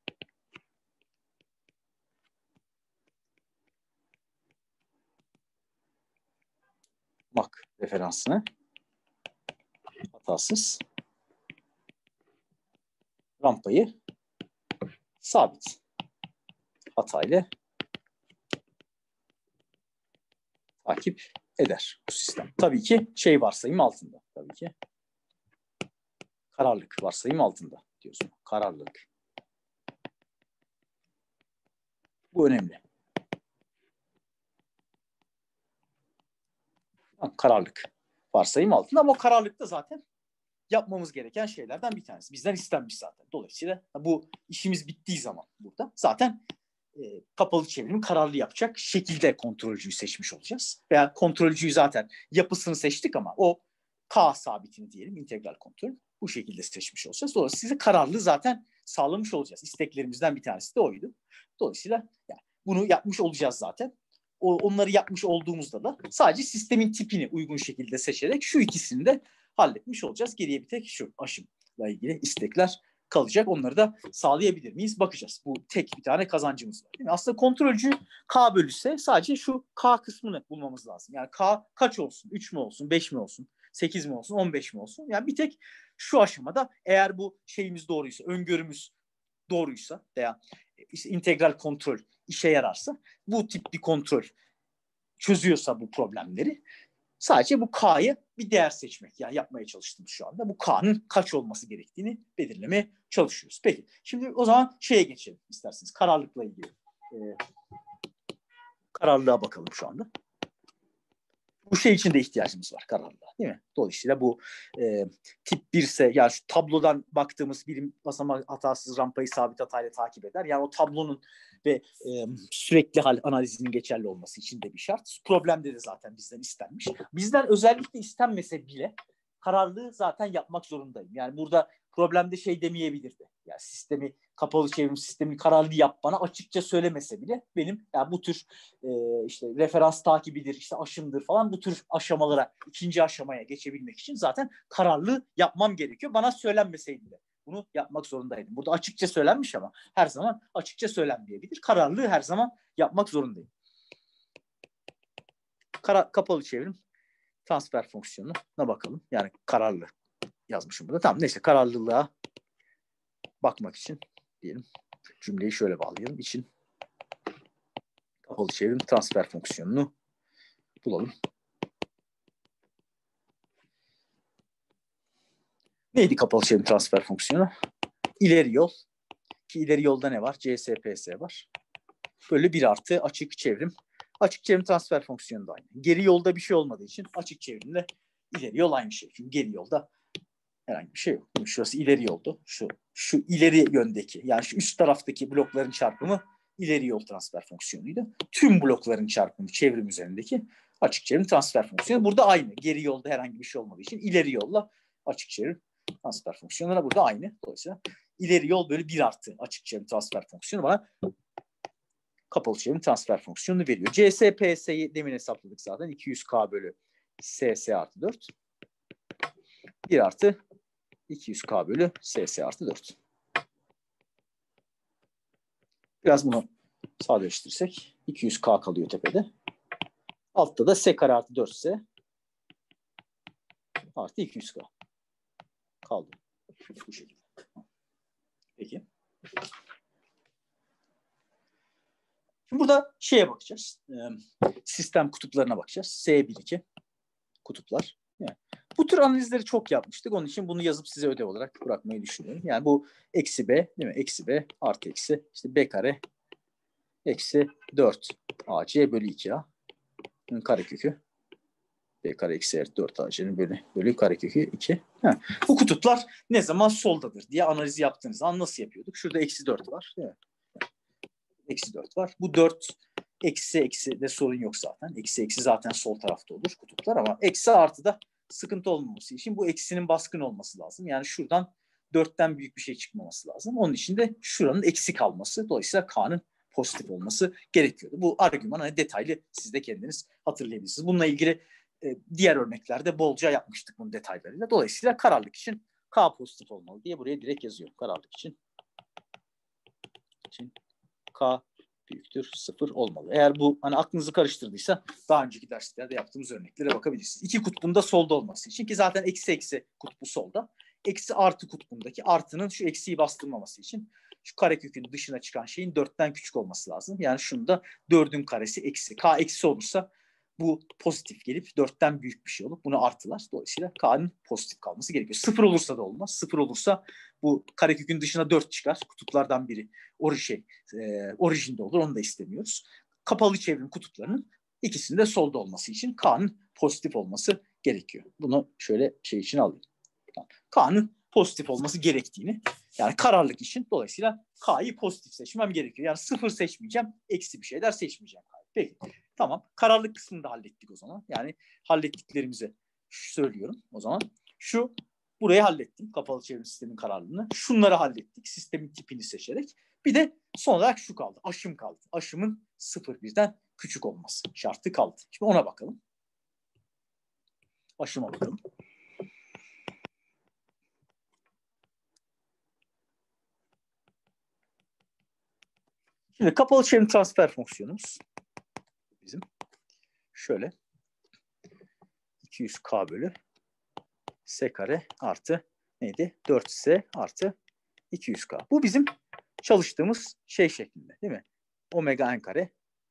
mak referansına hatasız rampayı sabit hatayla takip eder bu sistem. Tabii ki şey varsayım altında. Tabii ki kararlılık varsayım altında diyoruz. Kararlılık. Bu önemli. Kararlılık varsayım altında ama o kararlılık da zaten yapmamız gereken şeylerden bir tanesi. Bizden istenmiş zaten. Dolayısıyla bu işimiz bittiği zaman burada zaten e, kapalı çevrimi kararlı yapacak şekilde kontrolcüyü seçmiş olacağız. Veya kontrolcüyü zaten yapısını seçtik ama o K sabitini diyelim, integral kontrol bu şekilde seçmiş olacağız. Dolayısıyla kararlılığı zaten sağlamış olacağız. İsteklerimizden bir tanesi de oydu. Dolayısıyla yani bunu yapmış olacağız zaten. O, onları yapmış olduğumuzda da sadece sistemin tipini uygun şekilde seçerek şu ikisini de halletmiş olacağız. Geriye bir tek şu aşımla ilgili istekler kalacak. Onları da sağlayabilir miyiz? Bakacağız. Bu tek bir tane kazancımız var. Değil mi? Aslında kontrolcü K bölüse sadece şu K kısmını bulmamız lazım. Yani K kaç olsun? üç mü olsun? beş mi olsun? sekiz mi olsun? on beş mi olsun? Yani bir tek şu aşamada eğer bu şeyimiz doğruysa, öngörümüz doğruysa veya işte integral kontrol işe yararsa, bu tip bir kontrol çözüyorsa bu problemleri, sadece bu K'yı bir değer seçmek. Yani yapmaya çalıştığımız şu anda bu K'nın kaç olması gerektiğini belirlemeye çalışıyoruz. Peki şimdi o zaman şeye geçelim isterseniz. Kararlılıkla ilgili. Ee, kararlılığa bakalım şu anda. Bu şey için de ihtiyacımız var, kararlılığa, değil mi? Dolayısıyla bu e, tip bir ise, yani şu tablodan baktığımız birim basamak hatasız rampayı sabit hatayla takip eder. Yani o tablonun ve e, sürekli hal analizinin geçerli olması için de bir şart. Problemde de zaten bizden istenmiş. Bizden özellikle istenmese bile kararlılığı zaten yapmak zorundayım. Yani burada problemde şey demeyebilirdi. Yani sistemi, kapalı çevrim sistemi kararlı yap bana açıkça söylemese bile benim yani bu tür e, işte referans takibidir, işte aşımdır falan, bu tür aşamalara, ikinci aşamaya geçebilmek için zaten kararlı yapmam gerekiyor. Bana söylenmeseydi de bunu yapmak zorundaydım. Burada açıkça söylenmiş ama her zaman açıkça söylenmeyebilir. Kararlılığı her zaman yapmak zorundayım. Kara, kapalı çevrim transfer fonksiyonuna bakalım. Yani kararlı yazmışım burada. Tamam, neyse, kararlılığa bakmak için diyelim cümleyi şöyle bağlayalım. İçin kapalı çevrim transfer fonksiyonunu bulalım. Neydi kapalı çevrim transfer fonksiyonu? İleri yol. Ki ileri yolda ne var? C S P S var. Böyle bir artı açık çevrim. Açık çevrim transfer fonksiyonu da aynı. Geri yolda bir şey olmadığı için açık çevrimle ileri yol aynı şey. Çünkü geri yolda herhangi bir şey yok. Şurası ileri yoldu. Şu, şu ileri yöndeki, yani şu üst taraftaki blokların çarpımı ileri yol transfer fonksiyonuydu. Tüm blokların çarpımı çevrim üzerindeki açık çevrim transfer fonksiyonu. Burada aynı. Geri yolda herhangi bir şey olmadığı için ileri yolla açık çevrim transfer fonksiyonları burada aynı. Dolayısıyla ileri yol böyle bir artı açık çevrim transfer fonksiyonu bana kapalı çevrim transfer fonksiyonunu veriyor. C S P S'yi demin hesapladık zaten. iki yüz K bölü S S artı dört. bir artı iki yüz K bölü S S artı dört. Biraz bunu sadeleştirirsek iki yüz K kalıyor tepede. Altta da S kare artı dört S artı iki yüz K kaldı. Bu şekilde. Peki. Şimdi burada şeye bakacağız. Sistem kutuplarına bakacağız. S bir iki kutuplar. Yani bu tür analizleri çok yapmıştık. Onun için bunu yazıp size ödev olarak bırakmayı düşünüyorum. Yani bu eksi B değil mi? Eksi B artı eksi işte B kare eksi dört A C bölü iki A karekökü B kare eksi dört A C'nin bölü, bölü karekökü iki. Ha. Bu kutuplar ne zaman soldadır diye analiz yaptığınız zaman nasıl yapıyorduk? Şurada eksi dört var. Değil mi? Eksi dört var. Bu dört eksi eksi de sorun yok zaten. Eksi eksi zaten sol tarafta olur kutuplar ama eksi artı da sıkıntı olmaması için bu eksinin baskın olması lazım. Yani şuradan dörtten büyük bir şey çıkmaması lazım. Onun için de şuranın eksi kalması. Dolayısıyla K'nın pozitif olması gerekiyordu. Bu argüman hani detaylı siz de kendiniz hatırlayabilirsiniz. Bununla ilgili e, diğer örneklerde bolca yapmıştık bunun detaylarıyla. Dolayısıyla kararlılık için K pozitif olmalı diye buraya direkt yazıyorum. Kararlılık için. için K büyüktür sıfır olmalı. Eğer bu hani aklınızı karıştırdıysa daha önceki derslerde yaptığımız örneklere bakabilirsiniz. İki kutbunda solda olması için ki zaten eksi eksi kutbu solda. Eksi artı kutbundaki artının şu eksiyi bastırmaması için şu karekökün dışına çıkan şeyin dörtten küçük olması lazım. Yani şunu da dördün karesi eksi. K eksi olursa bu pozitif gelip dörtten büyük bir şey olup bunu artılar. Dolayısıyla K'nın pozitif kalması gerekiyor. Sıfır olursa da olmaz. Sıfır olursa bu karekökün dışına dört çıkar. Kutuplardan biri ori şey, e, orijinde olur. Onu da istemiyoruz. Kapalı çevrim kutuplarının ikisinin de solda olması için K'nın pozitif olması gerekiyor. Bunu şöyle şey için alayım. K'nın pozitif olması gerektiğini yani kararlılık için dolayısıyla K'yı pozitif seçmem gerekiyor. Yani sıfır seçmeyeceğim. Eksi bir şeyler seçmeyeceğim. Peki. Tamam. Kararlılık kısmını da hallettik o zaman. Yani hallettiklerimizi söylüyorum o zaman. Şu burayı hallettim. Kapalı çevrim sistemin kararlılığını. Şunları hallettik. Sistemin tipini seçerek. Bir de son olarak şu kaldı. Aşım kaldı. Aşımın sıfır virgül birden küçük olması şartı kaldı. Şimdi ona bakalım. Aşıma bakalım. Şimdi kapalı çevrim transfer fonksiyonumuz bizim şöyle iki yüz K bölü S kare artı neydi? dört S artı iki yüz K. Bu bizim çalıştığımız şey şeklinde değil mi? Omega n kare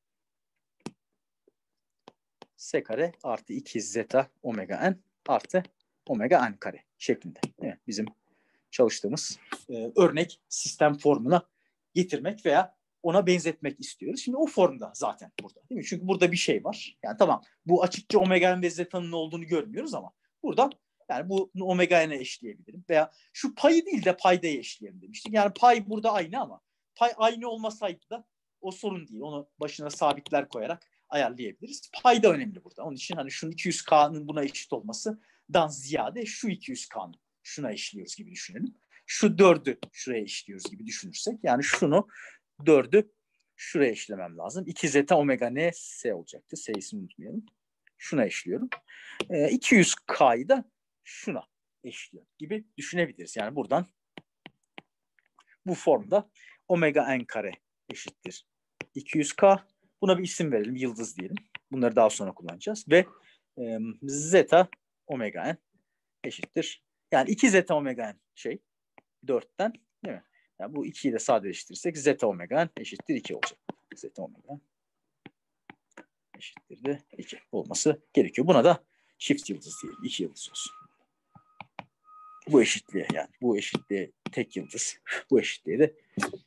S kare artı iki zeta omega n artı omega n kare şeklinde. Değil mi? Bizim çalıştığımız e, örnek sistem formuna getirmek veya ona benzetmek istiyoruz. Şimdi o formda zaten burada değil mi? Çünkü burada bir şey var. Yani tamam bu açıkça omega n ve zeta'nın olduğunu görmüyoruz ama buradan yani bu omega n'e eşleyebilirim. Veya şu payı değil de paydayı eşleyelim demiştik. Yani pay burada aynı ama pay aynı olmasaydı da o sorun değil. Onu başına sabitler koyarak ayarlayabiliriz. Payda önemli burada. Onun için hani şunun iki yüz K'nın buna eşit olmasından ziyade şu iki yüz K'nın şuna eşliyoruz gibi düşünelim. Şu dördü şuraya eşliyoruz gibi düşünürsek yani şunu dördü şuraya eşlemem lazım. iki zeta omega n s olacaktı. S'yi unutmayalım. Şuna eşliyorum. E, iki yüz K'yı da şuna eşliyor gibi düşünebiliriz. Yani buradan bu formda omega n kare eşittir iki yüz K. Buna bir isim verelim. Yıldız diyelim. Bunları daha sonra kullanacağız. Ve e, zeta omega n eşittir. Yani iki zeta omega n şey dörtten değil mi? Yani bu ikiyi de sadeleştirirsek zeta omega n eşittir iki olacak. Zeta omega n eşittir de iki olması gerekiyor. Buna da çift yıldız diyelim. iki yıldız olsun. Bu eşitliğe yani. Bu eşitliğe tek yıldız. Bu eşitliğe de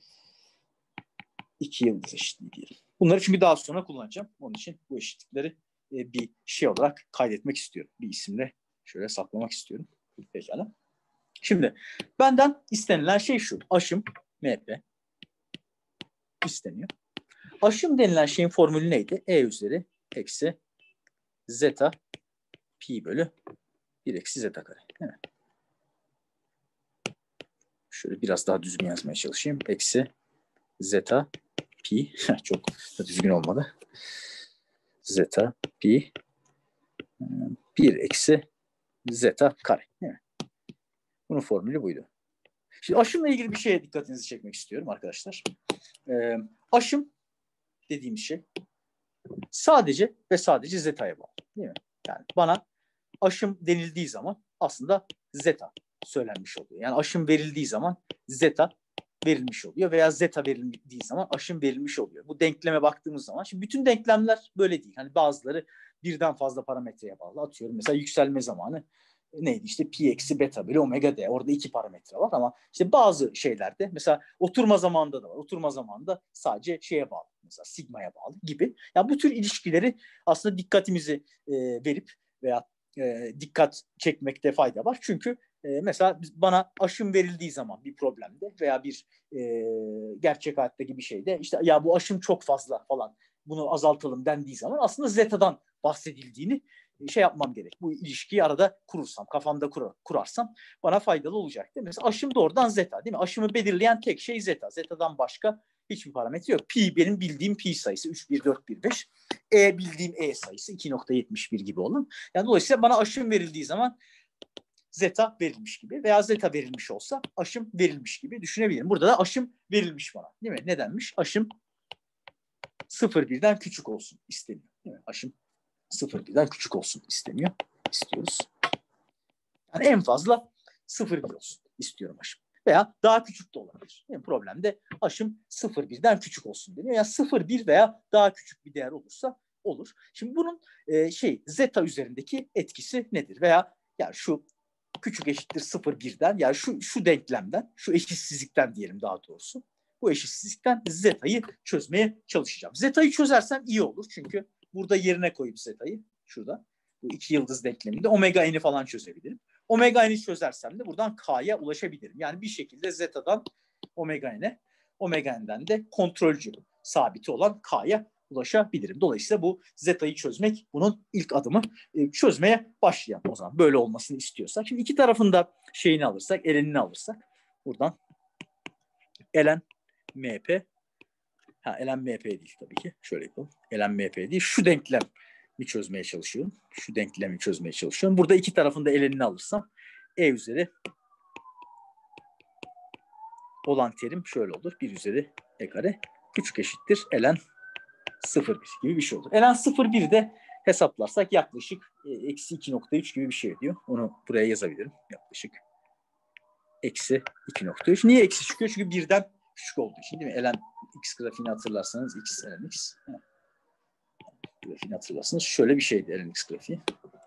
iki yıldız eşitliği diyelim. Bunları çünkü daha sonra kullanacağım. Onun için bu eşitlikleri e, bir şey olarak kaydetmek istiyorum. Bir isimle şöyle saklamak istiyorum. Pekala. Şimdi benden istenilen şey şu. Aşım M P isteniyor. Aşım denilen şeyin formülü neydi? E üzeri eksi zeta pi bölü bir eksi zeta kare. Değil mi? Şöyle biraz daha düzgün yazmaya çalışayım. Eksi zeta pi. Çok düzgün olmadı. Zeta pi bir eksi zeta kare. Değil mi? Bunun formülü buydu. Şimdi aşımla ilgili bir şeye dikkatinizi çekmek istiyorum arkadaşlar. Ee, aşım dediğimiz şey sadece ve sadece zeta'ya bağlı. Değil mi? Yani bana aşım denildiği zaman aslında zeta söylenmiş oluyor. Yani aşım verildiği zaman zeta verilmiş oluyor veya zeta verildiği zaman aşım verilmiş oluyor. Bu denkleme baktığımız zaman şimdi bütün denklemler böyle değil. Hani bazıları birden fazla parametreye bağlı. Atıyorum mesela yükselme zamanı neydi işte pi eksi beta bölü omega d. Orada iki parametre var ama işte bazı şeylerde mesela oturma zamanında da var. Oturma zamanında sadece şeye bağlı. Mesela sigmaya bağlı gibi. Yani bu tür ilişkileri aslında dikkatimizi e, verip veya e, dikkat çekmekte fayda var. Çünkü e, mesela bana aşım verildiği zaman bir problemde veya bir e, gerçek hayattaki bir şeyde işte ya bu aşım çok fazla falan bunu azaltalım dendiği zaman aslında zeta'dan bahsedildiğini şey yapmam gerek. Bu ilişkiyi arada kurursam, kafamda kurar, kurarsam bana faydalı olacak. Değil mi? Mesela aşım doğrudan zeta değil mi? Aşımı belirleyen tek şey zeta. Zeta'dan başka hiçbir parametre yok. Pi benim bildiğim pi sayısı üç bir dört bir beş. E bildiğim e sayısı iki nokta yetmiş bir gibi olan. Yani dolayısıyla bana aşım verildiği zaman zeta verilmiş gibi veya zeta verilmiş olsa aşım verilmiş gibi düşünebilirim. Burada da aşım verilmiş bana. Değil mi? Nedenmiş? Aşım sıfır virgül birden küçük olsun isteniyor. Değil mi? Aşım sıfır virgül birden küçük olsun isteniyor. İstiyoruz. Yani en fazla sıfır virgül bir olsun istiyorum aşım. Veya daha küçük de olabilir. Yani problemde aşım sıfır virgül birden küçük olsun deniyor. Yani sıfır virgül bir veya daha küçük bir değer olursa olur. Şimdi bunun e, şey zeta üzerindeki etkisi nedir? Veya yani şu küçük eşittir sıfır virgül birden yani şu şu denklemden, şu eşitsizlikten diyelim daha doğrusu. Bu eşitsizlikten zeta'yı çözmeye çalışacağım. Zeta'yı çözersem iyi olur. Çünkü burada yerine koyup zeta'yı şurada bu iki yıldız denkleminde omega n'i falan çözebilirim. Omega n'i çözersem de buradan k'ya ulaşabilirim. Yani bir şekilde zeta'dan omega n'e, omega n'den de kontrolcü sabiti olan k'ya ulaşabilirim. Dolayısıyla bu zeta'yı çözmek bunun ilk adımı. E, çözmeye başlayalım o zaman. Böyle olmasını istiyorsak. Şimdi iki tarafında şeyini alırsak, elenini alırsak buradan elen mp ha elen mp değil tabii ki. Şöyle yapalım. Elen mp değil. Şu denklem mi çözmeye çalışıyorum. Şu denklemi çözmeye çalışıyorum. Burada iki tarafında elenini alırsam e üzeri olan terim şöyle olur. bir üzeri e kare küçük eşittir elen sıfır virgül bir gibi bir şey olur. Elen sıfır virgül bir de hesaplarsak yaklaşık eksi iki nokta üç gibi bir şey ediyor. Onu buraya yazabilirim. Yaklaşık eksi iki nokta üç. Niye eksi çıkıyor? Çünkü birden küçük olduğu için değil mi? Elen x grafiğini hatırlarsanız x elen x. Grafiğini hatırlarsanız şöyle bir şeydi elen x grafiği.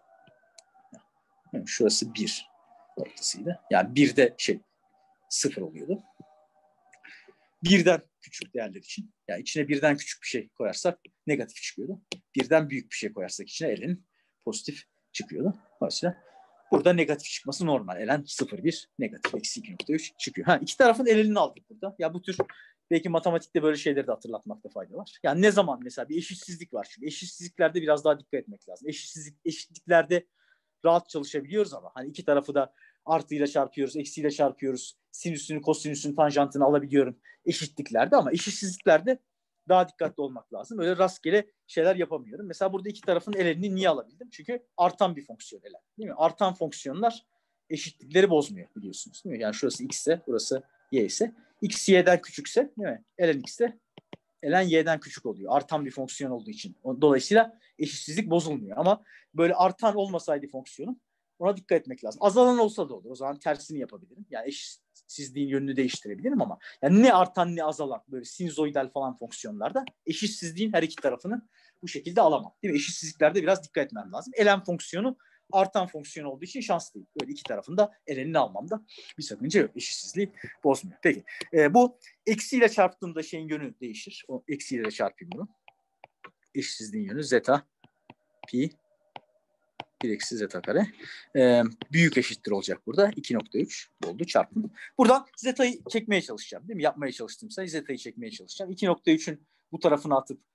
Yani şurası bir noktasıydı. Yani birde şey sıfır oluyordu. Birden küçük değerler için. Yani içine birden küçük bir şey koyarsak negatif çıkıyordu. Birden büyük bir şey koyarsak içine elenin pozitif çıkıyordu. Dolayısıyla burada negatif çıkması normal. Elen sıfır virgül bir, negatif eksi iki nokta üç çıkıyor. Ha, iki tarafın elenini aldık burada. Ya bu tür belki matematikte böyle şeyleri de hatırlatmakta fayda var. Yani ne zaman mesela bir eşitsizlik var. Çünkü eşitsizliklerde biraz daha dikkat etmek lazım. Eşitsizlik, eşitliklerde rahat çalışabiliyoruz ama hani iki tarafı da artıyla çarpıyoruz, eksiyle çarpıyoruz. Sinüsünü, kosinüsünü, tanjantını alabiliyorum eşitliklerde ama eşitsizliklerde daha dikkatli olmak lazım. Öyle rastgele şeyler yapamıyorum. Mesela burada iki tarafın elenini niye alabildim? Çünkü artan bir fonksiyon elen. Değil mi? Artan fonksiyonlar eşitlikleri bozmuyor biliyorsunuz. Değil mi? Yani şurası x ise, burası y ise. X y'den küçükse, değil mi? Elen x'te elen y'den küçük oluyor. Artan bir fonksiyon olduğu için. Dolayısıyla eşitsizlik bozulmuyor. Ama böyle artan olmasaydı fonksiyonun ona dikkat etmek lazım. Azalan olsa da olur. O zaman tersini yapabilirim. Yani eşitsizliğin yönünü değiştirebilirim ama yani ne artan ne azalan böyle sinüzoidal falan fonksiyonlarda eşitsizliğin her iki tarafını bu şekilde alamam. Değil mi? Eşitsizliklerde biraz dikkat etmem lazım. Elen fonksiyonu artan fonksiyon olduğu için şanslıyım. Böyle iki tarafında elenini almamda bir sakınca yok. Eşitsizliği bozmuyor. Peki. E, bu eksiyle çarptığımda şeyin yönü değişir. O eksiyle de çarpayım bunu. Eşitsizliğin yönü zeta pi bir eksi zeta kare. Ee, büyük eşittir olacak burada. iki nokta üç oldu çarpım. Buradan zeta'yı çekmeye çalışacağım. Değil mi? Yapmaya çalıştım sayı zeta'yı çekmeye çalışacağım. iki nokta üçün bu tarafını atıp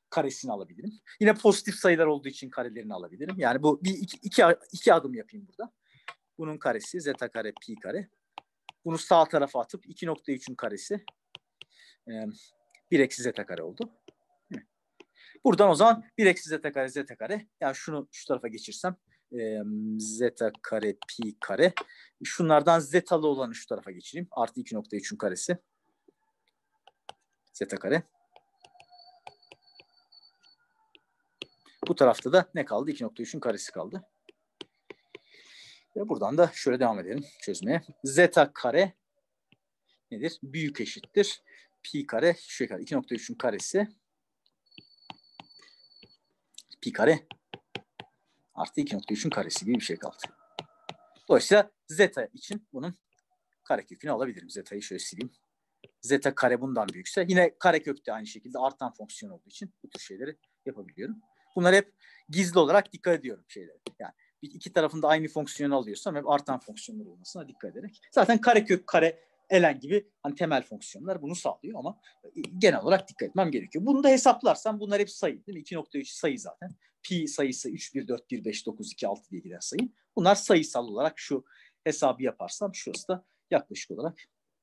karesini alabilirim. Yine pozitif sayılar olduğu için karelerini alabilirim. Yani bu bir iki, iki, iki adım yapayım burada. Bunun karesi zeta kare pi kare. Bunu sağ tarafa atıp iki nokta üçün karesi bir eksi zeta kare oldu. Buradan o zaman bir eksi zeta kare zeta kare. Yani şunu şu tarafa geçirsem e, zeta kare pi kare. Şunlardan zetalı olanı şu tarafa geçireyim. Artı iki nokta üçün karesi. Zeta kare. Bu tarafta da ne kaldı? iki nokta üçün karesi kaldı. Ve buradan da şöyle devam edelim çözmeye. Zeta kare nedir? Büyük eşittir. Pi kare, şu kadar iki nokta üçün karesi. Pi kare artı iki nokta üçün karesi gibi bir şey kaldı. Dolayısıyla zeta için bunun karekökünü alabilirim. Zeta'yı şöyle sileyim. Zeta kare bundan büyükse yine karekök de aynı şekilde artan fonksiyon olduğu için bu tür şeyleri yapabiliyorum. Bunlar hep gizli olarak dikkat ediyorum şeylere. Yani iki tarafında aynı fonksiyonu alıyorsam hep artan fonksiyonlar olmasına dikkat ederek. Zaten karekök, kare, elen gibi hani temel fonksiyonlar bunu sağlıyor ama genel olarak dikkat etmem gerekiyor. Bunu da hesaplarsam bunlar hep sayı değil mi? iki nokta üç sayı zaten. Pi sayısı üç, bir, dört, bir, beş, dokuz, iki, altı diye giden sayı. Bunlar sayısal olarak şu hesabı yaparsam şurası da yaklaşık olarak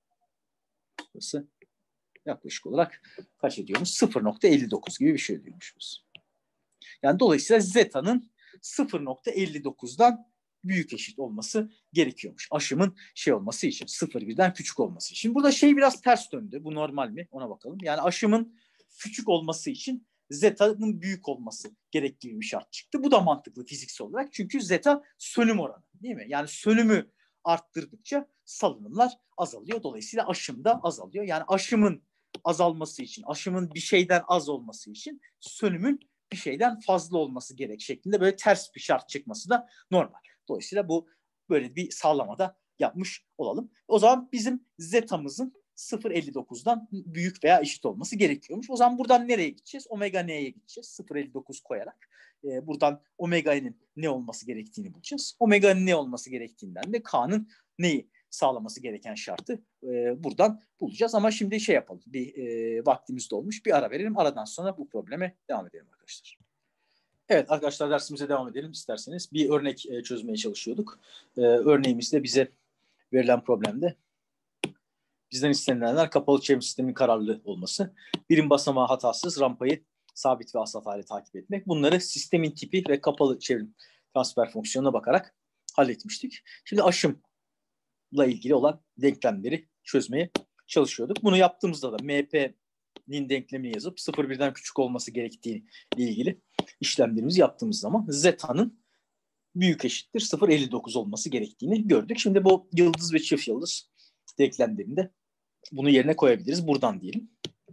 burası yaklaşık olarak kaç ediyormuş? sıfır nokta elli dokuz gibi bir şey ediyormuşuz. Yani dolayısıyla zeta'nın sıfır nokta elli dokuzdan büyük eşit olması gerekiyormuş. Aşımın şey olması için, sıfır virgül birden küçük olması için. Şimdi burada şey biraz ters döndü. Bu normal mi? Ona bakalım. Yani aşımın küçük olması için zeta'nın büyük olması gerektiği bir şart çıktı. Bu da mantıklı fiziksel olarak. Çünkü zeta sönüm oranı değil mi? Yani sönümü arttırdıkça salınımlar azalıyor. Dolayısıyla aşım da azalıyor. Yani aşımın azalması için, aşımın bir şeyden az olması için sönümün bir şeyden fazla olması gerek şeklinde böyle ters bir şart çıkması da normal. Dolayısıyla bu böyle bir sağlamada yapmış olalım. O zaman bizim zeta'mızın sıfır virgül elli dokuzdan büyük veya eşit olması gerekiyormuş. O zaman buradan nereye gideceğiz? Omega n'ye gideceğiz. sıfır virgül elli dokuz koyarak. E, buradan omega n'in ne olması gerektiğini bulacağız. Omega n'in ne olması gerektiğinden de k'nın neyi sağlaması gereken şartı e, buradan bulacağız. Ama şimdi şey yapalım. Bir e, vaktimiz dolmuş. Bir ara verelim. Aradan sonra bu probleme devam edelim arkadaşlar. Evet arkadaşlar dersimize devam edelim isterseniz. Bir örnek e, çözmeye çalışıyorduk. E, örneğimizde bize verilen problemde bizden istenilenler kapalı çevrim sistemin kararlı olması, birim basamağı hatasız rampayı sabit ve asal hale takip etmek. Bunları sistemin tipi ve kapalı çevrim transfer fonksiyonuna bakarak halletmiştik. Şimdi aşımla ilgili olan denklemleri çözmeye çalışıyorduk. Bunu yaptığımızda da M P'nin denklemini yazıp sıfır virgül birden küçük olması gerektiği ile ilgili işlemlerimizi yaptığımız zaman zeta'nın büyük eşittir sıfır virgül elli dokuz olması gerektiğini gördük. Şimdi bu yıldız ve çift yıldız denklemlerinde bunu yerine koyabiliriz. Buradan diyelim.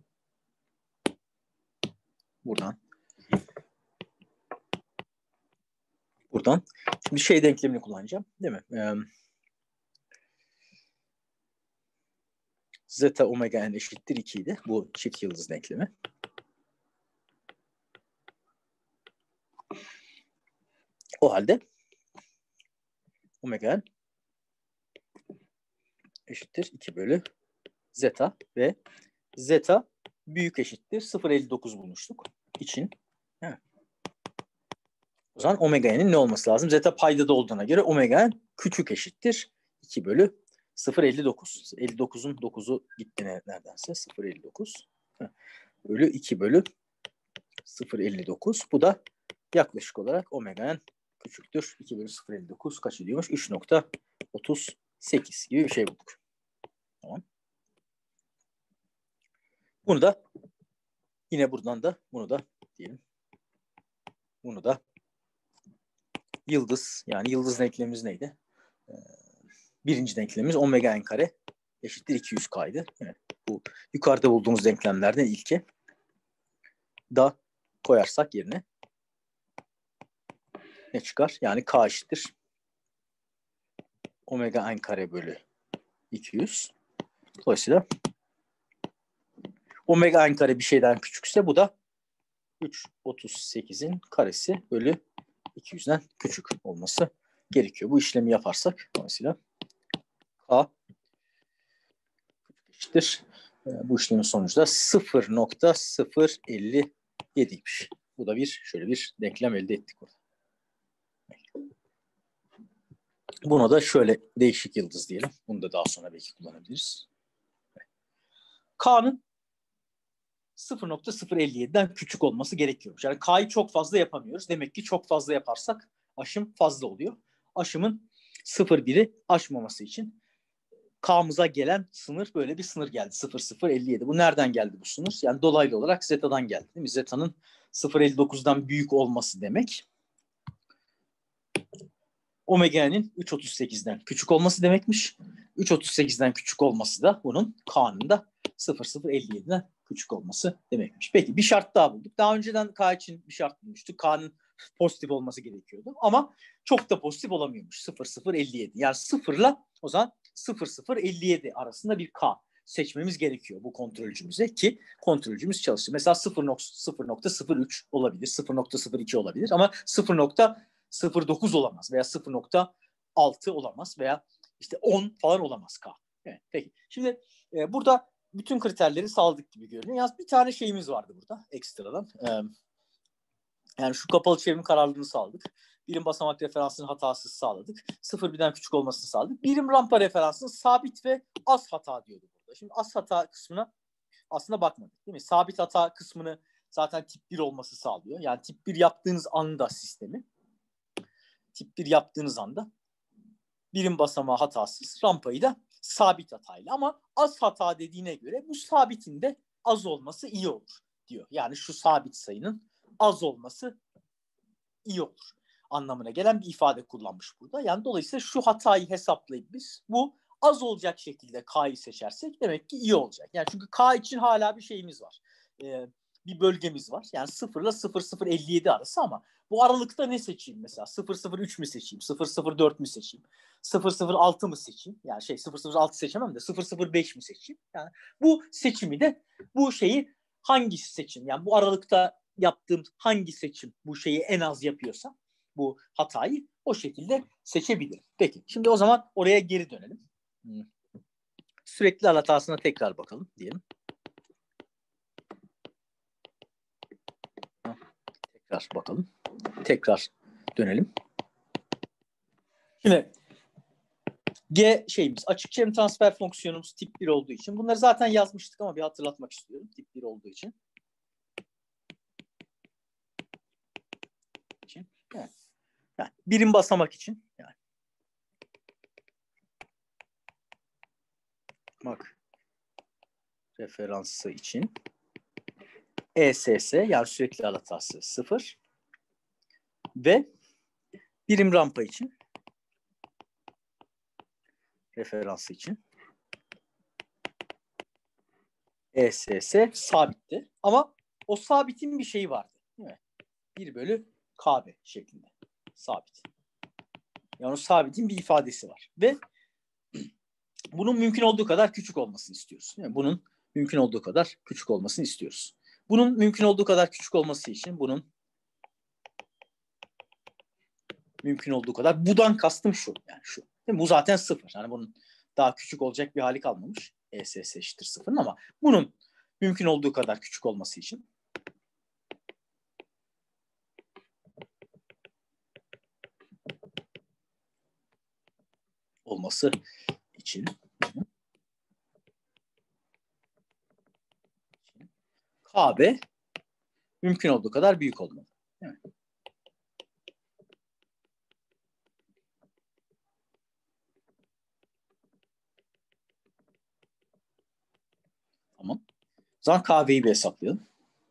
Buradan. Buradan. Şimdi şey denklemini kullanacağım. Değil mi? Ee, zeta omega n eşittir iki idi. Bu çift yıldız denklemi. O halde omega n eşittir iki bölü zeta ve zeta büyük eşittir sıfır virgül elli dokuz bulmuştuk için. Evet. O zaman omega n'in ne olması lazım? Zeta paydada olduğuna göre omega n küçük eşittir iki bölü sıfır virgül elli dokuz. elli dokuzun dokuzu gitti neredense. sıfır virgül elli dokuz bölü iki bölü sıfır virgül elli dokuz. Bu da yaklaşık olarak omega n küçüktür. iki bölü sıfır virgül elli dokuz kaç ediyormuş? üç nokta otuz sekiz gibi bir şey bulduk. Tamam. Bunu da yine buradan da bunu da diyelim. Bunu da yıldız yani yıldız denklemimiz neydi? Ee, birinci denklemimiz omega n kare eşittir iki yüz k'ydı. Evet, bu yukarıda bulduğumuz denklemlerden ilki. Da koyarsak yerine ne çıkar? Yani k eşittir omega n kare bölü iki yüz. Dolayısıyla omega n kare bir şeyden küçükse bu da üç nokta otuz sekizin karesi bölü iki yüzden küçük olması gerekiyor. Bu işlemi yaparsak dolayısıyla k eşittir. Bu işlemin sonucu da sıfır nokta sıfır elli yediymiş. Bu da bir şöyle bir denklem elde ettik burada. Buna da şöyle değişik yıldız diyelim. Bunu da daha sonra belki kullanabiliriz. K'nın sıfır nokta sıfır elli yediden küçük olması gerekiyormuş. Yani K'yı çok fazla yapamıyoruz. Demek ki çok fazla yaparsak aşım fazla oluyor. Aşımın sıfır virgül biri aşmaması için K'mıza gelen sınır böyle bir sınır geldi. sıfır nokta sıfır elli yedi. Bu nereden geldi bu sınır? Yani dolaylı olarak zeta'dan geldi. Değil mi? Zeta'nın sıfır virgül elli dokuzdan büyük olması demek. Omega'nın üç virgül otuz sekizden küçük olması demekmiş. üç virgül otuz sekizden küçük olması da bunun K'nın da sıfır virgül sıfır elli yediden küçük olması demekmiş. Peki bir şart daha bulduk. Daha önceden K için bir şart bulmuştuk. K'nın pozitif olması gerekiyordu. Ama çok da pozitif olamıyormuş. sıfır virgül sıfır elli yedi. Yani sıfırla o zaman sıfır virgül sıfır elli yedi arasında bir K seçmemiz gerekiyor bu kontrolcümüze ki kontrolcümüz çalışsın. Mesela sıfır nokta sıfır üç olabilir, sıfır nokta sıfır iki olabilir ama sıfır nokta sıfır dokuz olamaz veya sıfır nokta altı olamaz veya işte on falan olamaz K. Evet, peki. Şimdi e, burada bütün kriterleri sağladık gibi görünüyor. Yalnız bir tane şeyimiz vardı burada ekstradan. E, yani şu kapalı çevrim kararlılığını sağladık. Birim basamak referansını hatasız sağladık. sıfır birden küçük olmasını sağladık. Birim rampa referansını sabit ve az hata diyordu burada. Şimdi az hata kısmına aslında bakmadık değil mi? Sabit hata kısmını zaten tip bir olması sağlıyor. Yani tip bir yaptığınız anda sistemi tip bir yaptığınız anda birim basamağı hatasız, rampayı da sabit hatayla. Ama az hata dediğine göre bu sabitin de az olması iyi olur diyor. Yani şu sabit sayının az olması iyi olur anlamına gelen bir ifade kullanmış burada. Yani dolayısıyla şu hatayı hesaplayıp biz bu az olacak şekilde K'yı seçersek demek ki iyi olacak. Yani çünkü K için hala bir şeyimiz var. Ee, bir bölgemiz var. Yani sıfır ile sıfır virgül sıfır elli yedi arası ama bu aralıkta ne seçeyim mesela? sıfır virgül sıfır üç mü seçeyim? sıfır virgül sıfır dört mü seçeyim? sıfır virgül sıfır altı mı seçeyim? Yani şey sıfır virgül sıfır altı seçemem de sıfır virgül sıfır beş mi seçeyim? Yani bu seçimi de bu şeyi hangisi seçim? Yani bu aralıkta yaptığım hangi seçim bu şeyi en az yapıyorsa bu hatayı o şekilde seçebilirim. Peki şimdi o zaman oraya geri dönelim. Hmm. Sürekli al hatasına tekrar bakalım diyelim. Tekrar bakalım. Tekrar dönelim. Şimdi G şeyimiz açık çevrim transfer fonksiyonumuz tip bir olduğu için bunları zaten yazmıştık ama bir hatırlatmak istiyorum tip bir olduğu için. Evet. Yani birim basamak için yani. Bak referansı için E S S yani sürekli al hatası sıfır ve birim rampa için referansı için E S S sabitti. Ama o sabitin bir şeyi vardı. Değil mi? bir bölü K B şeklinde. Sabit. Yani o sabitin bir ifadesi var. Ve bunun mümkün olduğu kadar küçük olmasını istiyoruz. Yani bunun mümkün olduğu kadar küçük olmasını istiyoruz. Bunun mümkün olduğu kadar küçük olması için bunun mümkün olduğu kadar budan kastım şu. Yani şu. Değil mi? Bu zaten sıfır. Yani bunun daha küçük olacak bir hali kalmamış. E S S eşittir sıfırın ama bunun mümkün olduğu kadar küçük olması için olması için K B mümkün olduğu kadar büyük olmalı. Evet. Tamam. O zaman K V'yi bir hesaplayalım.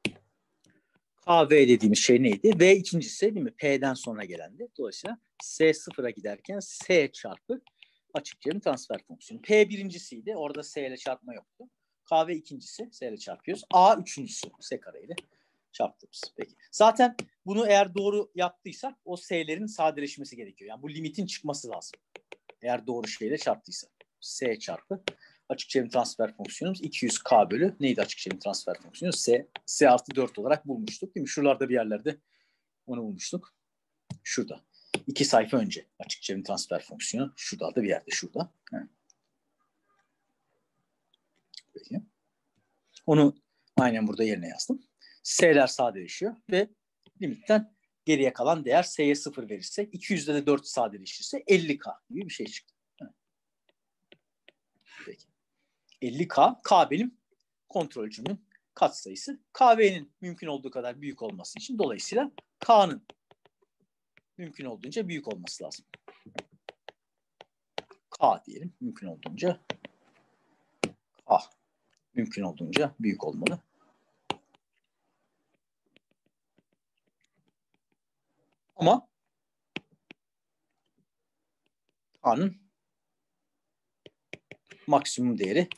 K V dediğimiz şey neydi? V ikincisi değil mi? P'den sonra gelendi. Dolayısıyla S sıfıra giderken S çarpı açık çevrim transfer fonksiyonu. P birincisiydi. Orada S ile çarpma yoktu. K V ikincisi. S ile çarpıyoruz. A üçüncüsü. S kareyle çarptığımız. Peki. Zaten bunu eğer doğru yaptıysak o S'lerin sadeleşmesi gerekiyor. Yani bu limitin çıkması lazım. Eğer doğru şeyle çarptıysa. S çarpı açık çevrim transfer fonksiyonumuz iki yüz K bölü neydi açık çevrim transfer fonksiyonu? S. S artı dört olarak bulmuştuk değil mi? Şuralarda bir yerlerde onu bulmuştuk. Şurada. İki sayfa önce açık çevrim transfer fonksiyonu. Şurada bir yerde şurada. Peki. Onu aynen burada yerine yazdım. S'ler sadeleşiyor ve limitten geriye kalan değer S'ye sıfır verirsek iki yüzde de dört sadeleşirse elli K gibi bir şey çıktı. Peki. elli K, K benim kontrolcümün katsayısı. K V'nin mümkün olduğu kadar büyük olması için dolayısıyla K'nın mümkün olduğunca büyük olması lazım. K diyelim mümkün olduğunca K mümkün olduğunca büyük olmalı. Ama K'nın maksimum değeri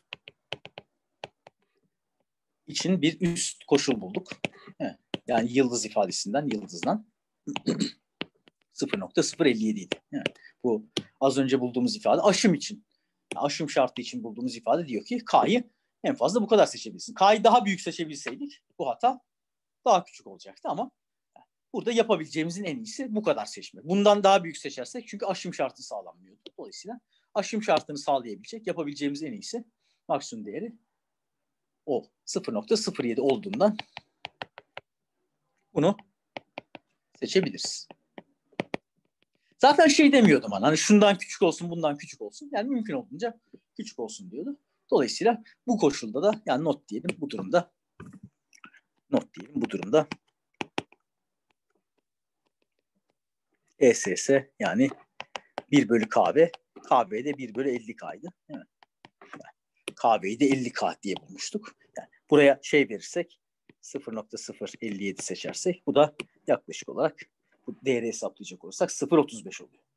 için bir üst koşul bulduk. Evet. Yani yıldız ifadesinden, yıldızdan sıfır nokta sıfır elli yedi idi. Yani bu az önce bulduğumuz ifade aşım için, aşım şartı için bulduğumuz ifade diyor ki K'yı en fazla bu kadar seçebilirsin. K'yı daha büyük seçebilseydik bu hata daha küçük olacaktı ama burada yapabileceğimizin en iyisi bu kadar seçmek. Bundan daha büyük seçersek çünkü aşım şartı sağlanmıyordu. Dolayısıyla aşım şartını sağlayabilecek yapabileceğimiz en iyisi maksimum değeri o sıfır nokta sıfır yedi olduğundan bunu seçebiliriz. Zaten şey demiyordum bana, hani şundan küçük olsun, bundan küçük olsun. Yani mümkün olduğunca küçük olsun diyordu. Dolayısıyla bu koşulda da yani not diyelim bu durumda not diyelim bu durumda E S S yani bir bölü K V, K V'de bir bölü elli K'ydı. Yani K V'yi de elli K diye bulmuştuk. Yani buraya şey verirsek sıfır nokta sıfır elli yedi seçersek bu da yaklaşık olarak bu değeri hesaplayacak olursak sıfır nokta otuz beş oluyor.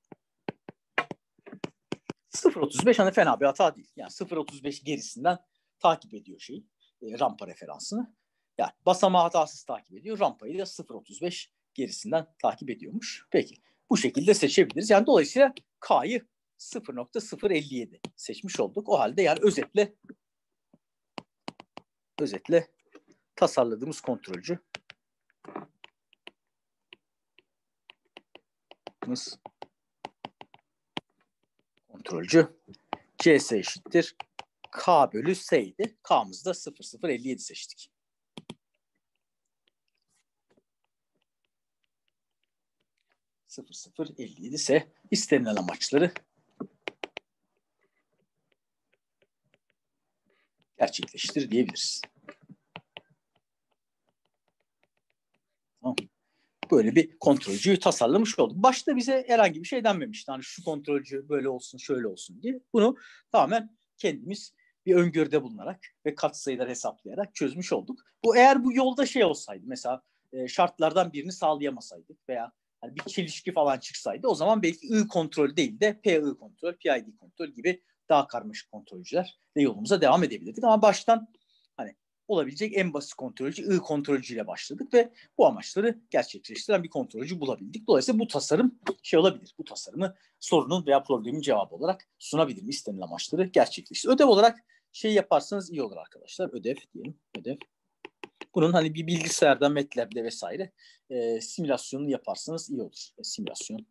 sıfır nokta otuz beş hani fena bir hata değil. Yani sıfır nokta otuz beş gerisinden takip ediyor şeyi, e, rampa referansını. Yani basamağı hatasız takip ediyor. Rampayı da sıfır nokta otuz beş gerisinden takip ediyormuş. Peki bu şekilde seçebiliriz. Yani dolayısıyla K'yı sıfır nokta sıfır elli yedi seçmiş olduk. O halde yani özetle özetle tasarladığımız kontrolcü kontrolcü C S eşittir K bölü S idi. K'mız da sıfır nokta sıfır elli yedi seçtik. sıfır nokta sıfır elli yedi ise istenilen amaçları gerçekleştir diyebiliriz. Tamam. Böyle bir kontrolcüyü tasarlamış olduk. Başta bize herhangi bir şey denmemişti. Hani şu kontrolcü böyle olsun, şöyle olsun diye. Bunu tamamen kendimiz bir öngörüde bulunarak ve katsayılar hesaplayarak çözmüş olduk. Bu eğer bu yolda şey olsaydı, mesela şartlardan birini sağlayamasaydık veya hani bir çelişki falan çıksaydı o zaman belki I kontrol değil de P I kontrol, P I D kontrol gibi daha karmaşık kontrolcülerle yolumuza devam edebilirdik. Ama baştan hani olabilecek en basit kontrolcü I kontrolcüyle başladık ve bu amaçları gerçekleştiren bir kontrolcü bulabildik. Dolayısıyla bu tasarım şey olabilir. Bu tasarımı sorunun veya problemin cevabı olarak sunabilir. İstenilen amaçları gerçekleştir. Ödev olarak şey yaparsanız iyi olur arkadaşlar. Ödev diyelim. Ödev. Bunun hani bir bilgisayarda, MATLAB'de vesaire e, simülasyonunu yaparsanız iyi olur. E, simülasyon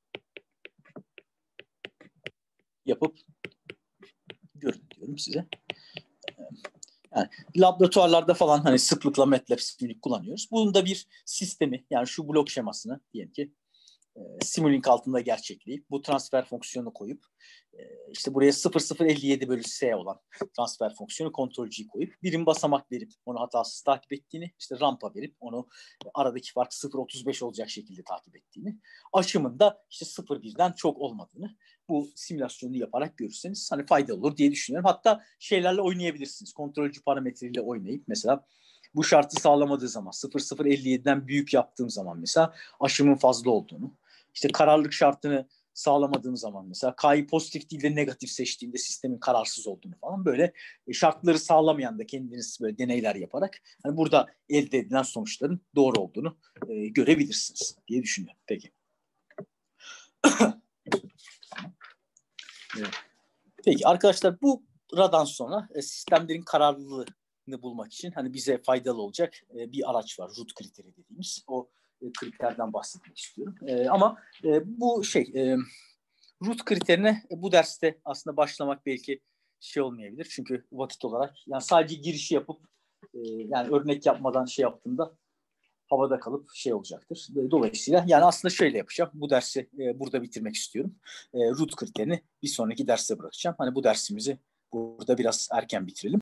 yapıp görün diyorum size. Yani laboratuvarlarda falan hani sıklıkla MATLAB Simulink kullanıyoruz. Bunun da bir sistemi yani şu blok şemasını diyelim ki e, Simulink altında gerçekleyip bu transfer fonksiyonunu koyup e, işte buraya sıfır nokta sıfır elli yedi bölü S olan transfer fonksiyonu kontrolcüyü koyup birim basamak verip onu hatasız takip ettiğini, işte rampa verip onu e, aradaki fark sıfır nokta otuz beş olacak şekilde takip ettiğini, aşımında işte sıfır nokta birden çok olmadığını bu simülasyonu yaparak görürseniz hani faydalı olur diye düşünüyorum. Hatta şeylerle oynayabilirsiniz. Kontrolcü parametreyle oynayıp mesela bu şartı sağlamadığı zaman sıfır nokta sıfır elli yediden büyük yaptığım zaman mesela aşımın fazla olduğunu, işte kararlılık şartını sağlamadığım zaman mesela K'yı pozitif değil de negatif seçtiğimde sistemin kararsız olduğunu falan böyle şartları sağlamayan da kendiniz böyle deneyler yaparak hani burada elde edilen sonuçların doğru olduğunu e, görebilirsiniz diye düşünüyorum. Peki. Peki arkadaşlar bu radan sonra e, sistemlerin kararlılığını bulmak için hani bize faydalı olacak e, bir araç var. Root kriteri dediğimiz. O e, kriterden bahsetmek istiyorum. E, ama e, bu şey e, root kriterine e, bu derste aslında başlamak belki şey olmayabilir. Çünkü vakit olarak yani sadece girişi yapıp e, yani örnek yapmadan şey yaptığımda havada kalıp şey olacaktır. Dolayısıyla yani aslında şöyle yapacağım. Bu dersi e, burada bitirmek istiyorum. E, root kriterini bir sonraki derse bırakacağım. Hani bu dersimizi burada biraz erken bitirelim.